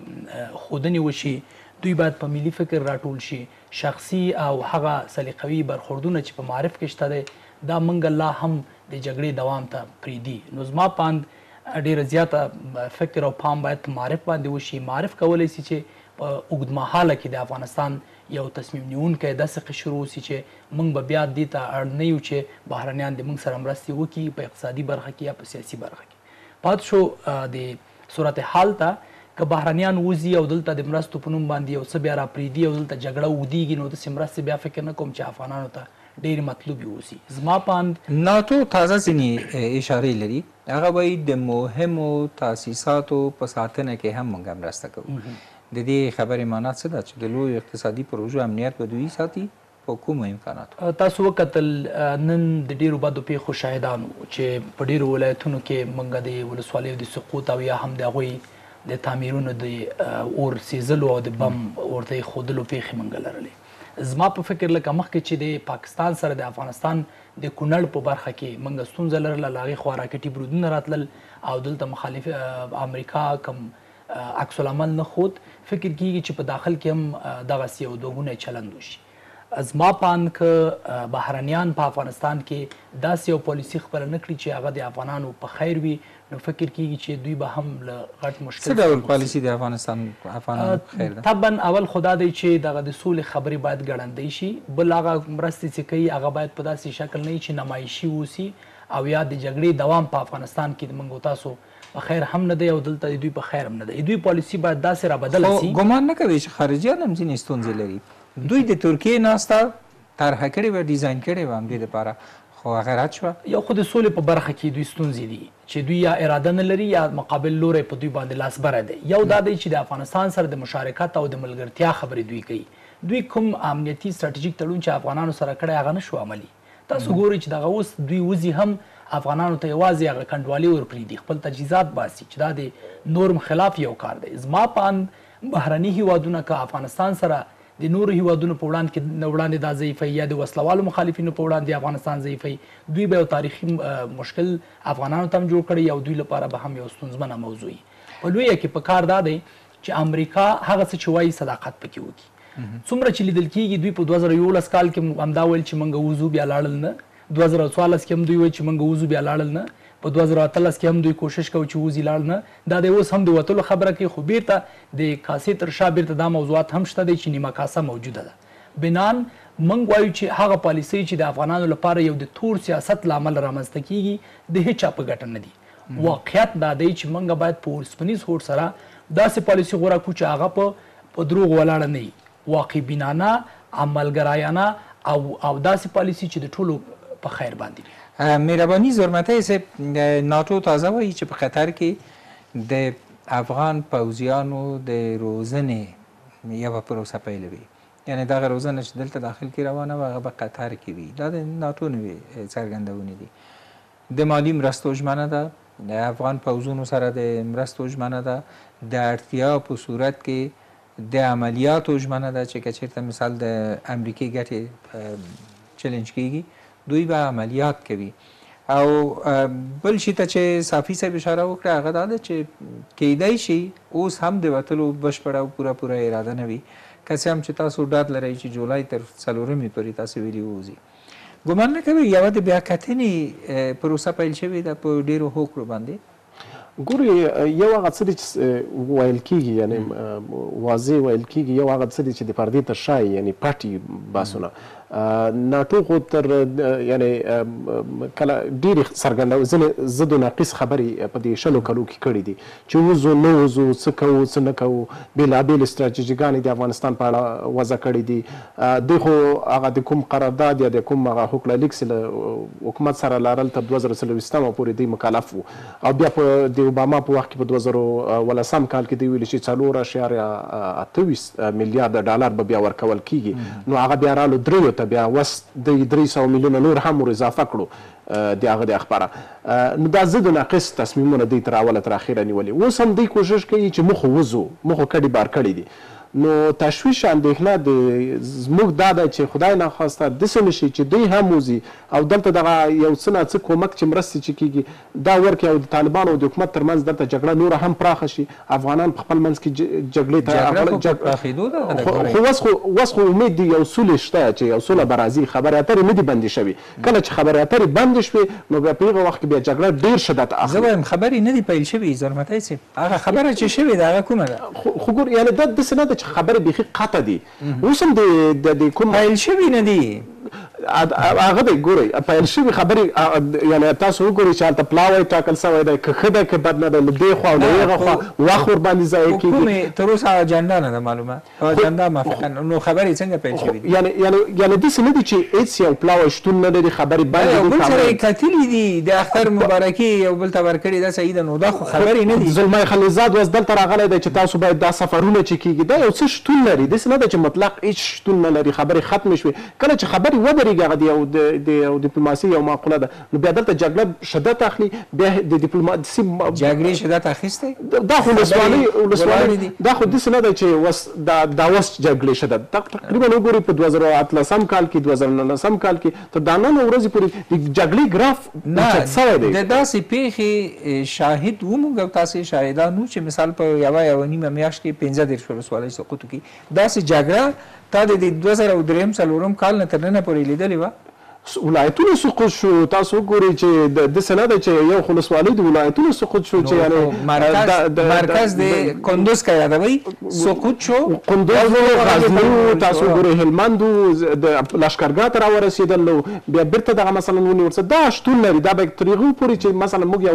ښودنې وشي. دوی باید په ملي فکر راټول شي. شخصي او هغه سلیقوي برخوردونه چې په معرف کې شته دی دا موږ لا هم د جګړې دوام ته پرېږدي. نو زما په اند ډېره زیاته فکر او پام باید په معرف باندې وشي. معرف کولی شي چې په اوږدمهاله کې د افغانستان یو تصمیم نیونکی داسې قشر اوسي چې موږ به بیا دې ته اړ نه یو چې بهرنیان د موږ سره مرستې وکړي په اقتصادي برخه کې یا په سیاسي برخه کې. پاتې شو د صورتحال ته که بهرنیان وځي او دلته د مرستو په نوم باندې یو څه بیا راپرېږدي او دلته جګړه اوږدېږي نو داسې مرستې بیا فکر نه کوم چې افغانانو ته ډېرې مطلوبې اوسي. زما په اند ناټو تازه ځینې اشارې لري. هغه وایي د مهمو تاسیساتو په ساتنه کې هم موږ مرسته کوو. د دې خبرې معنا څه ده چې د لویو اقتصادي پروژو امنیت به دوی ساتي په کومو امکاناتو؟ تاسو وکتل نن د ډېرو بدو پیښو شاهدانو چې په ډېرو ولایتونو کې موږ د ولسوالیو د سقوط او یا هم د هغوی د تعمیرونو د اور سیزلو او د بم ورته ایښودلو پیښې موږ لرلې. زما په فکر لکه مخکې چې د پاکستان سره د افغانستان د کونړ په برخه کې موږ ستونزه لرله، له هغې خوا راکټي برودونه راتلل او دلته مخالف امریکا کم عکس العمل نه خود فکر کیږي چې په داخل کې هم دغسې یو دوګونی چلند وشي. زما په اند که بهرنیان په افغانستان کې داسې یو پالیسي خپله نه کړي چې هغه د افغانانو په خیر وي نو فکر کیږي چې دوی به هم له غټ مشکل څه ډول پالیسي د افغانستان افغانانو په خیر ده؟ طبعا اول خدا دی چې دغه د سولې خبرې باید ګړندۍ شي. بل هغه مرستې چې کوي هغه باید په داسې شکل نه وي چې نمایشي اوسي او یا د جګړې دوام په افغانستان کې د موږ تاسو په خیر هم نه دی او دلته د دوی په خیر هم نه دی. دوی پالیسي باید داسې رابدله سي. ګمان نه کوي چې خارجیان هم ځینې ستونزې لري. دوی د ترکیې ناسته طرحه کړې وه، ډیزاین کړې وه همدې دپاره، خو هغه رد شوه. یو خو د سولې په برخه کې دوی ستونزې دي چې دوی یا اراده نه لري یا مقابل لوری په دوی باندې لاس بره دی. یو دا دی چې د افغانستان سره د مشارکت او د ملګرتیا خبرې دوی کوي. دوی کوم امنیتي ستراتیژیک تړون چې افغانانو سره کړی هغه نه شو عملي. تاسو ګورئ چې دغه اوس دوی وځي هم افغانانو ته یوازې هغه کنډوالي ورپرېږدي، خپل تجهیزات باسي چې دا د نورم خلاف یو کار دی. زما په اند بهرني هیوادونه که افغانستان سره د نورو هیوادونو په وړاندې وړاندې دا ضعیفوي یا د وسلوالو مخالفینو په وړاندې افغانستان ضعیفوي، دوی به یو تاریخي مشکل افغانانو ته هم جوړ کړی او دوی لپاره به هم یو ستونزمنه موضوع وي. په لویه کې په کار دا دی چې امریکا هغه څه چې وایي صداقت پکې وکړي. څومره چې لیدل کېږي دوی په دوه زره یولس کال کې همدا ویل چې موږ وځو بیا لاړل نه، دوه زره څوارلس کې هم دوی وایي چې موږ وځو بیا لاړل نه، په دوه زره اتلس کې هم دوی کوشش کوي چې وځي لاړ نه. دا د اوس هم د وتلو خبره کوي خو بیرته د کاسې تر شا بیرته دا موضوعات هم شته دی چې نیمه کاسه موجوده ده. بنان موږ وایو چې هغه پالیسۍ چې د افغانانو لپاره یو د تور سیاست له امله رامنځته کېږي د هېچا په ګټه نه دي. واقعیت دا دی چې موږ باید په اوسپنیز هوډ سره داسې پالیسي غوره کړو چې هغه په دروغ ولاړه نه وي، واقع بینانه، عملګرایانه او او داسې پالیسي چې د ټولو په خیر باندې وي. مهرباني زرمتی صاحب، ناټو تازه وایي چې په قطر کې د افغان پوځیانو د روزنې یوه پروسه پیلوي. یعنې دغه روزنه چې دلته داخل کې روانه وه هغه په قطر کې وي. دا د ناټو نوې څرګندونې دي. د مالي مرستو ژمنه ده، د افغان پوځونو سره د مرستو ژمنه ده، د اړتیا په صورت کې د عملیاتو ژمنه ده چې که چېرته مثال د امریکې ګټې چلنج کېږي دوی به عملیات کوي. او بل شي ته چې صافي صاحب اشاره وکړه هغه دا ده چې کیدای شي اوس هم د وتلو بشپړه او پوره پوره اراده نه وي، که څه هم چې تاسو ډاډ لرئ چې جولای تر څلورمې پورې تاسو ویلي ووځي. ګمان نه کوئ یوه د بیاکتنې پروسه پیل شوې ده په ډېرو هوکړو باندې؟ ګورې یو هغه څه دی چې ویل کېږي یعنې واضح ویل کېږي، یو هغه څه دی چې د پردې تر شا یعنې پټي بحثونه ناټو خو تر یعنې کله ډېرې څرګندو ځینې ضد و ناقص خبرې په دې شلو کلو کې کړي دي چې وځو نه وځو، څه کوو څه نه کوو، بېلابېلې استراتیژیګانې د افغانستان په اړه وضع کړي دي. دوی خو هغه د کوم قرارداد یا د کوم هغه هوکړه لیک چې له حکومت سره لرل تر دوه زره څلوېښتمه پورې دوی مکلف وو، او بیا په د اوباما په وخت کې په دوه زره ولسم کال کې دوی ویلي چې څلور اعشاریه اته ویشت میلیارده ډالر به بیا ورکول کېږي. نو هغه بیا رالو دریو ته بیا وس د درې سوه میلیونه نور هم ور اضافه کړو د هغه د اخباره. نو دا ضد و ناقص تصمیمونه دوی تر اوله تر اخره نیولي. اوس هم دوی کوشش کوي چې موږ خو وځو، موږ خو کډې بار کړي دي. نو تشویش اندېښنه د زموږ دا ده چې خدای ناخواسته داسې نه شي چې دوی هم وځي او دلته دغه یو څه نه څه کومک چې مرستې چې کېږي دا ورکړي او د طالبانو او د حکومت ترمنځ دلته جګړه نوره هم پراخه شي، افغانان په خپل منځ کې جګړې ته خو اوس خو اوس خو امید دی یو سولې شته چې یو سوله به راځي. خبرې اترې نه دي بندې شوي. کله چې خبرې اترې بندې شوې نو بیا په هغه وخت کې بیا جګړه ډېر شدت اخلي. زه وایم خبرې نه دي پیل شوي زرمتی صاحب، هغه خبره چې شوې ده هغه کومه ده؟ خو ګور یعنې دا داسې نه ده چې خبرې بیخي قطع دي. اوس هم د کوم پیل شوي نه دي هغه دی. ګورئ پیل شوي خبرې یعنې تاسو وګورئ چې هلته پلاوی ټاکل سوی دی، که ښه دی که بد نه دی، له دې خوا او له هغه خوا وخت ورباندې ضایع کېږي. کومې تر اوسه اجنډا نه ده معلومه، اجنډا موافقه نو خبرې څنګه پیل شوي دي؟ یعنې یعنې داسې نه دي چې هېڅ یو پلاوی شتون نه لري، خبرې بندې دي. بل سره یې کتلي دي د اختر مبارکي یو بل ته ورکړې ده، صحیح ده. نو دا خو خبرې نه دي. زلمی خلیلزاد اوس دلته راغلی دی چې تاسو باید دا سفرونه چې کېږي دا یو څه شتون لري، داسې نه ده چې مطلق هېڅ شتون نه لري. خبرې ختمې شوې. کله چې خبرې ودرېږي هغه د یو د یو ډیپلوماسي یو معقوله ده، نو بیا دلته جګړه شدت اخلي. بیا د ډیپلوماسي جګړې شدت اخیستی دا خو ولسوالۍ ولسوالۍ دا خو داسې نه دی چې اوس دا دا اوس جګړې شدت تقریبا وګورئ په دوه زره اتلسم کال کې دوه زره نولسم کال کې تر دا نن ورځې پورې د جګړې ګراف اوچت سوی دی. د داسې پیښې شاهد وو موږ او تاسې شاهدان وو چې مثال په یوه یوه نیمه میاشت کې پنځه دېرش ولسوالۍ سقوط وکړي. داسې جګړه تا د دوه زره درېیم څلورم کال نه تر ننه پورې لیدلې وه؟ ولایتونو سقوط شو. تاسو وګورئ چې داسې نه ده چې یو ولسوالۍ د ولایتونو سقوط شو چې یعنې مرکز د کندوز که یادوئ سقوط شو، کندوز و غزني تاسو وګورئ هلمند د لښکرګاه ته راورسېدل نو بیا بیرته دغه مثلا ونیول څه دا شتون لري. دا به تر هغو پورې چې مثلا موږ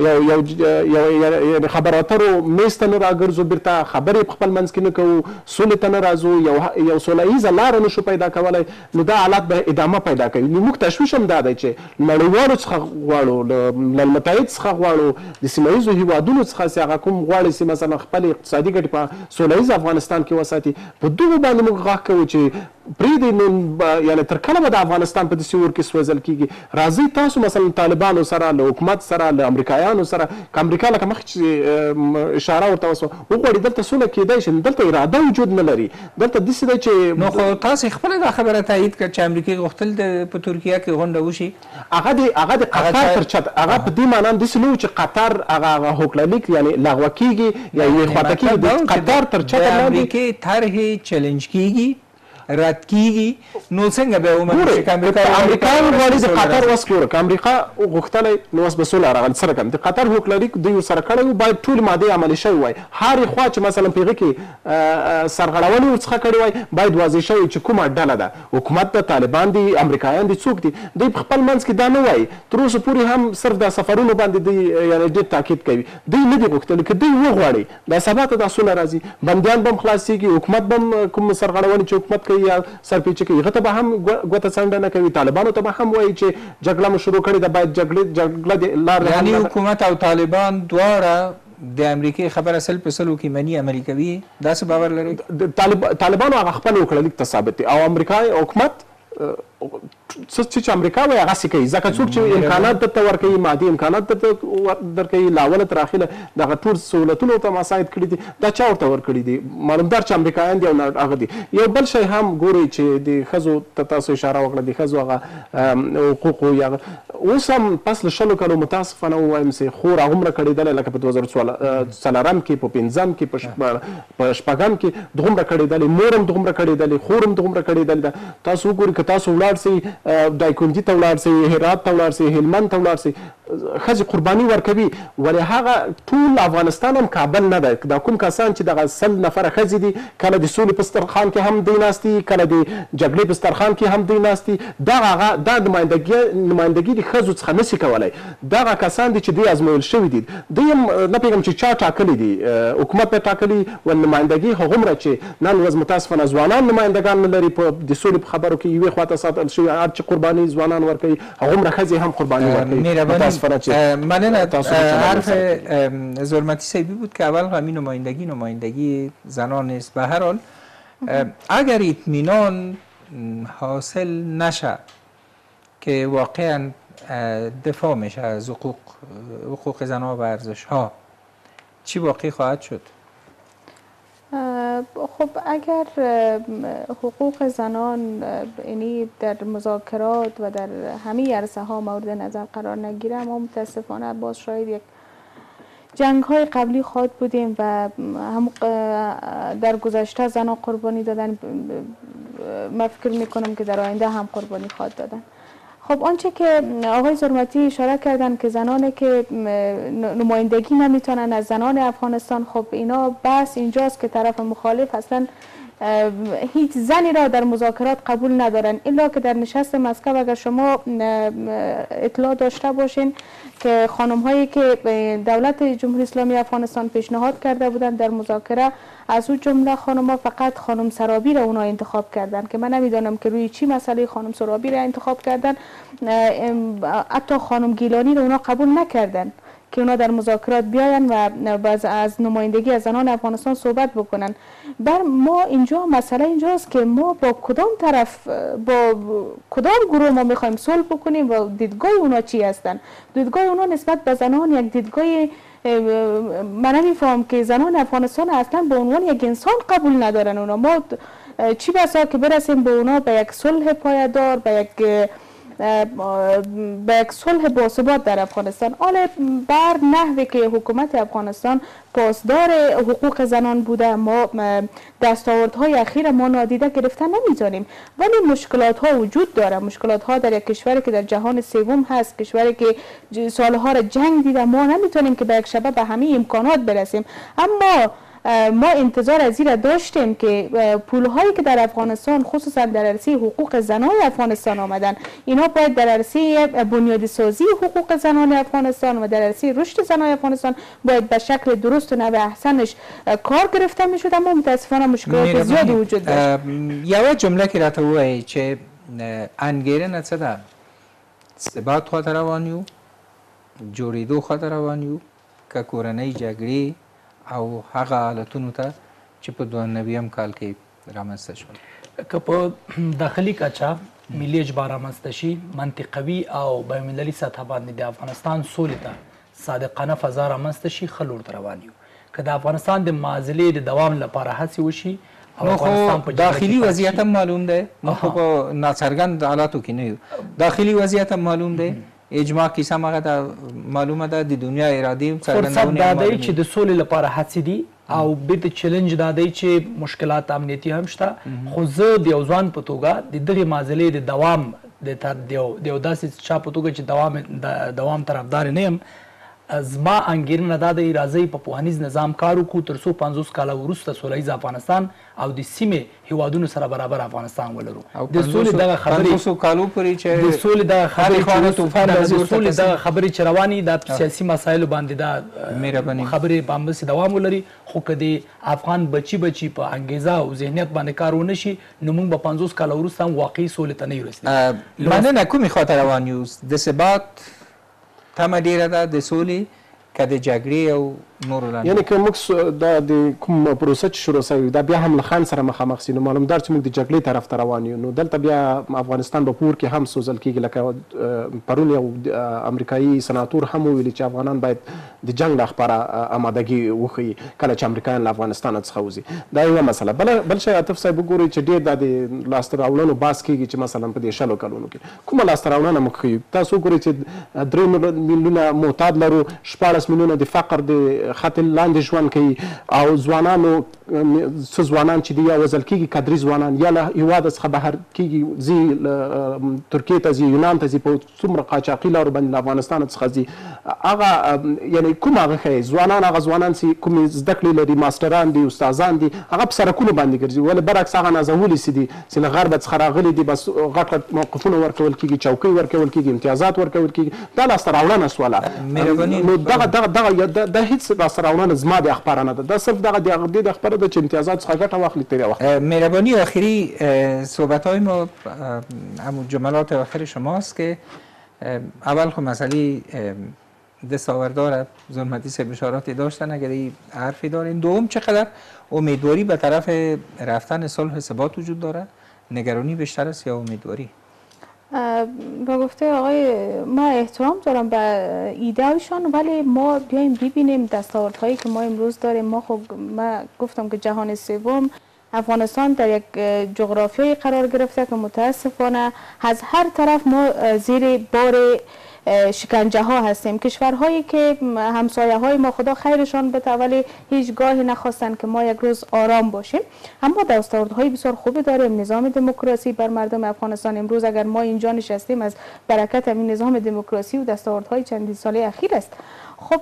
یو یو خبرو اترو میز ته نه راګرځو، بیرته خبرې په خپل منځ کې نه کوو، سولې ته نه راځو، یو سوله ییزه لاره نشو پیدا کولی، نو دا حالات به ادامه پیدا کوي. موږ تشویش هم دا دی چې نړیوالو څخه غواړو، له ملل متحد څخه غواړو، د سیمه ییزو هیوادونو څخه چې هغه کوم غواړي چې مثلا خپل اقتصادي ګټې په سوله ییز افغانستان کې وساتي، په دغو باندې موږ غږ کوو چې پرېږدئ نو یعنې تر کله به د افغانستان په داسې اور کې سوځل کېږي. راځئ تاسو مثلا طالبانو سره، له حکومت سره، له امریکایانو سره، که امریکا لکه مخکې چې اشاره ورته وسوه وغواړي دلته سوله کېدای شي، دلته اراده وجود نه لري. دلته داسې دی چې نو خو تاسې خپله دا خبره تایید کړه چې امریکې غوښتل په ترکیه کې غونډه وشي. هغه د هغه د قطر تر چت هغه په دې معنا داسې نه و چې قطر هغه هغه هوکړه لیک یعنې لغوه کېږي یا یوې خواته کېږي. د قطر تر چت د امریکې طرحې چلنج کېږي، رد کیږي، نو څنګه به ومنو چې امریکا غواړي د قطر وس کې ورکړي؟ امریکا غوښتلی نو اوس به سوله راغله سره کوم د قطر هوکړه لیک دوی ورسره کړی و، باید ټولې مادې عملي شوې وای. هرې خوا چې مثلا په هغې کې سرغړونې ورڅخه کړې وای باید واضح شوی چې کومه ډله ده، حکومت ده، طالبان دي، امریکایان دي، څوک دي. دوی په خپل منځ کې دا نه وایي. تر اوسه پورې هم صرف دا سفرونو باندې دوی یعنې ډېر تاکید کوي. دوی نه دي غوښتلي که دوی وغواړي دا سبا ته دا سوله راځي، بندیان به هم خلاصېږي، حکومت به هم کوم سرغړونې چې حکومت کوي یا سرپیچه کوي هغه ته به هم ګوته څنډه نه کوي. طالبانو ته به هم وایي چې جګړه مو شروع کړې ده، باید جګړه د لارې یعنې حکومت او طالبان دواړه د امریکای خبره سل په سلو کې مني عملي کوي داسې باور لرئ؟ طالبانو هغه خپل وکړه لیک ته ثابت دی او امریکای حکومت څه چې امریکا وایي هغسې کوي ځکه څوک چې امکانات درته ورکوي مادي امکانات درته درکوي له اوله تر اخره دغه ټول سهولتونه ورته مساعد کړي دي دا چا ورته ورکړي دي معلومدار چې امریکایان دي او هغه دي. یو بل شی هم ګورئ چې د ښځو ته تاسو اشاره وکړه د ښځو هغه حقوقو یا اوس هم پس له شلو کلو متاسفانه ووایم چې خور هغومره کړېدلی لکه په دوه زره څلورم کې په پنځم کې په شپږم کې دغومره کړېدلې مور هم دغومره کړېدلې خور هم دغومره کړېدلې ده. تاسو وګورئ که تاسو ولاړ سئ دایکنډي ته ولاړ سئ هرات ته ولاړ سئ هلمند ته ولاړ سئ ښځې قرباني ورکوي ولې هغه ټول افغانستان هم کابل نه ده. دا کوم کسان چې دغه سل نفره ښځې دي کله د سولې په سترخوان کې هم دوی ناست دي کله د جګړې په سترخوان کې هم دوی ناست دي دغه هغه دا نمایندګي د ښځو څخه نشي کولی. دغه کسان دي چې دوی ازمویل شوي دي دوی هم نه پوهېږم چې چا ټاکلي دي حکومت به ټاکلي و نمایندګي هغومره چې نن ورځ متاسفانه ځوانان نمایندګان نه لري په د سولې په خبرو کې یوې خواته ساتل شوي هر چې قرباني ځوانان ورکوي هغومره ښځې هم قرباني ورکوي. مننه. حرف ظلمتی صاحبی بود که اول همین نمایندگی نمایندگی زنان نیست. به هر حال اگر اطمینان حاصل نشه که واقعا دفاع میشه از حقوق حقوق زنها و ارزش ها چی واقعی خواهد شد؟ خب اگر حقوق زنان یعنی در مذاکرات و در همه عرصه ها مورد نظر قرار نگیره ما متاسفانه باز شاید یک جنگ های قبلی خواهد بودیم و هم در گذشته زنان قربانی دادن من فکر میکنم که در آینده هم قربانی خواهد دادن. خب آنچه که آقای ظلمتی اشاره کردن که زنانی که نمایندگی نمیتونن از زنان افغانستان خب اینا بس اینجاست که طرف مخالف اصلا هیچ زنی را در مذاکرات قبول ندارن الا که در نشست مسکو اگر شما اطلاع داشته باشین که خانم هایی که دولت جمهوری اسلامی افغانستان پیشنهاد کرده بودن در مذاکره از اون جمله خانم ها فقط خانم سرابی را اونا انتخاب کردن که من نمیدانم که روی چی مسئله خانم سرابی را انتخاب کردن حتی خانم گیلانی را اونا قبول نکردن که اونا در مذاکرات بیاین و باز از نمایندگی از زنان افغانستان صحبت بکنن. بر ما اینجا مسئله اینجاست که ما با کدام طرف با کدام گروه ما میخوایم صلح بکنیم و دیدگاه اونا چی هستن. دیدگاه اونا نسبت به زنان یک دیدگاه من نمیفهم که زنان افغانستان اصلا به عنوان یک انسان قبول ندارن. اونا ما چی بسا که برسیم به اونا به یک صلح پایدار به یک به یک صلح باثبات در افغانستان. حالا بر نحوی که حکومت افغانستان پاسدار حقوق زنان بوده ما دستاوردهای اخیر ما نادیده گرفتن نمیتونیم ولی مشکلات ها وجود داره. مشکلات ها در یک کشوری که در جهان سوم هست کشوری که سالها را جنگ دیده ما نمیتونیم که به یک شبه به همه امکانات برسیم. اما ما انتظار از این داشتیم که پولهایی که در افغانستان خصوصا در عرصه حقوق زنان افغانستان آمدن اینا باید در عرصه بنیاد سازی حقوق زنان افغانستان و در عرصه رشد زنان افغانستان باید به شکل درست و نو احسنش کار گرفته میشد اما متاسفانه مشکلات زیادی وجود داشت. یو جمله که راته وایي چې انګیرنه څه ده ثبات خواته روان یو جوړېدو خواته روان یو که کورنۍ جګړې او هغه حالتونو ته چې په دوه نویم کال کې رامنځته شول که په داخلي کچه ملي اجبار رامنځته شي منطقوي او بینالمللي سطح باندې د افغانستان سولې ته صادقانه فضا رامنځته شي ښه لور ته روان یو. که د افغانستان د معادلې د دوام لپاره هڅې وشي نو خو داخلي وضعیت هم معلوم دی نو خو په ناڅرګند حالاتو کې نه یو. داخلي وضعیت هم معلوم دی اجماع کیسه مغه دا معلومه ده د دنیا ارادې فرصت دا دی چې د سولې لپاره هڅې دي او بیت چیلنج دا دی چې مشکلات امنیتي هم شته خو زه د یو ځوان په توګه د دغې معضلې د دوام د یو داسې چا په توګه چې دوام دوام طرفدار نه یم زما انګیرنه دا دی راځئ په پوهنیز نظام کار وکړو تر څو پنځوس کاله وروسته سوله ییز افغانستان او د سیمې هیوادونو سره برابر افغانستان ولرو. د سولې دغه خبرې پنځوسو کالو پورې چې د سولې دغه خبرې د سولې خبرې چې روانې د سیاسي مسایلو باندې دا خبرې په همداسې دوام ولري خو که د افغان بچي بچي په انګیزه او ذهنیت باندې کار ونه شي نو موږ به پنځوس کاله وروسته هم واقعي سولې ته نه یو رسېدلي. مننه. کومې خواته روان یو؟ د ثبات تمه ډیره ده د سولې که د جګړې او نور لاندې یعنی که موږ دا د کوم پروسه چې شروع شوې دا بیا هم له خان سره مخامخ سي نو معلومدار چې موږ د جګړې طرف ته روان یو نو دلته بیا افغانستان په پور کې هم سوزل کېږي لکه پرون یو امریکایي سناتور هم ویلي چې افغانان باید د جنګ لپاره آمادګي وښیي کله چې امریکایان له افغانستان څخه وځي دا یوه مسله بله بل شی عاطف صاحب وګورئ چې ډېر دا د لاسته راوړنو بحث کېږي چې مثلا په دې شلو کلونو کې کومه لاسته راوړنه موږ ښیو تاسو وګورئ چې درې میلیونه معتاد لرو شپاړس میلیونه د فقر د خط لاندې ژوند کوي او ځوانانو څه ځوانان چې دي یا وژل کېږي کدري ځوانان یا له هېواده څخه بهر کېږي ځي ترکیې ته ځي یونان ته ځي په څومره قاچاقي لارو باندې له افغانستانه څخه ځي هغه یعنی کوم هغه ښیي ځوانان هغه ځوانان چې کومې زده کړې لري ماسټران دي استادان دي هغه په سړکونو باندې ګرځي ولې برعکس هغه نازولي سي دي چې له غربه څخه راغلي دي بس غټ غټ موقفونه ورکول کېږي چوکۍ ورکول کېږي امتیازات ورکول کېږي دا لاسته راوړنه سوله نو دغه دغه دغه دا هیڅ لاسته راوړنه زما د اخبار نه ده دا صرف دغه د دې د خبره ده چې امتیازات څخه ګټه واخلي ترې وخت مهربانی آخری صحبت های ما همون جملات آخر شماست که اول خب مسئله دستاوردار ظلمتی صاحب اشاراتی داشتن اگر این حرفی دارین دوم چقدر امیدواری به طرف رفتن صلح ثبات وجود داره نگرانی بیشتر است یا امیدواری با گفته آقای ما احترام دارم به ایدهشان ولی ما بیایم ببینیم دستاوردهایی که ما امروز داریم ما خب ما گفتم که جهان سوم افغانستان در یک جغرافیایی قرار گرفته که متاسفانه از هر طرف ما زیر بار شکنجه ها هستیم کشورهایی که همسایه های ما خدا خیرشان بده ولی هیچ گاهی نخواستن که ما یک روز آرام باشیم اما دستاوردهای بسیار خوبی داریم نظام دموکراسی بر مردم افغانستان امروز اگر ما اینجا نشستیم از برکت همین نظام دموکراسی و دستاوردهای چندین ساله اخیر است خب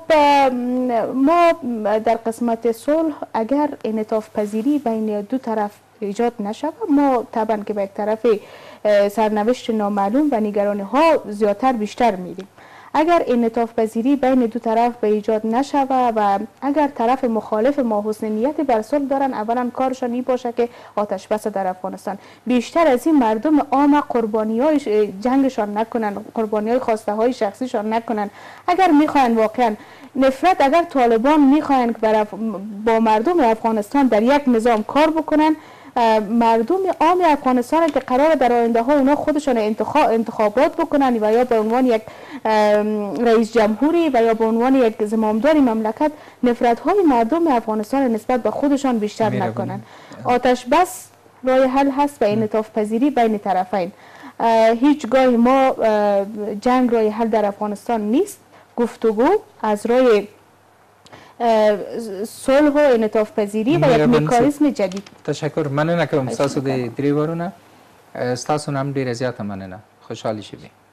ما در قسمت صلح اگر انعطاف پذیری بین دو طرف ایجاد نشود ما طبعا که به یک طرف سرنوشت نامعلوم و نگرانی ها زیادتر بیشتر میریم اگر انعطاف پذیری بین دو طرف به ایجاد نشود و اگر طرف مخالف ما حسن نیت بر صلح دارن اولا کارشان این باشه که آتش بس در افغانستان بیشتر از این مردم عام قربانی های جنگشان نکنن قربانی های خواسته های شخصیشان نکنن اگر میخواین واقعا نفرت اگر طالبان میخواین که با مردم افغانستان در یک نظام کار بکنن مردم عام افغانستان که قرار در آینده ها اونا خودشون انتخاب انتخابات بکنن و یا به عنوان یک رئیس جمهوری و یا به عنوان یک زمامدار مملکت نفرت های مردم افغانستان نسبت به خودشان بیشتر نکنن آتش بس راه حل هست و انعطاف پذیری بین طرفین هیچگاه ما جنگ راه حل در افغانستان نیست گفتگو از راه صلح و انعطاف پذیری و یک مکانیزم جدید تشکر مننه کوم تاسو د دریوارونه تاسو نام ډیر زیاته مننه خوشحالي شي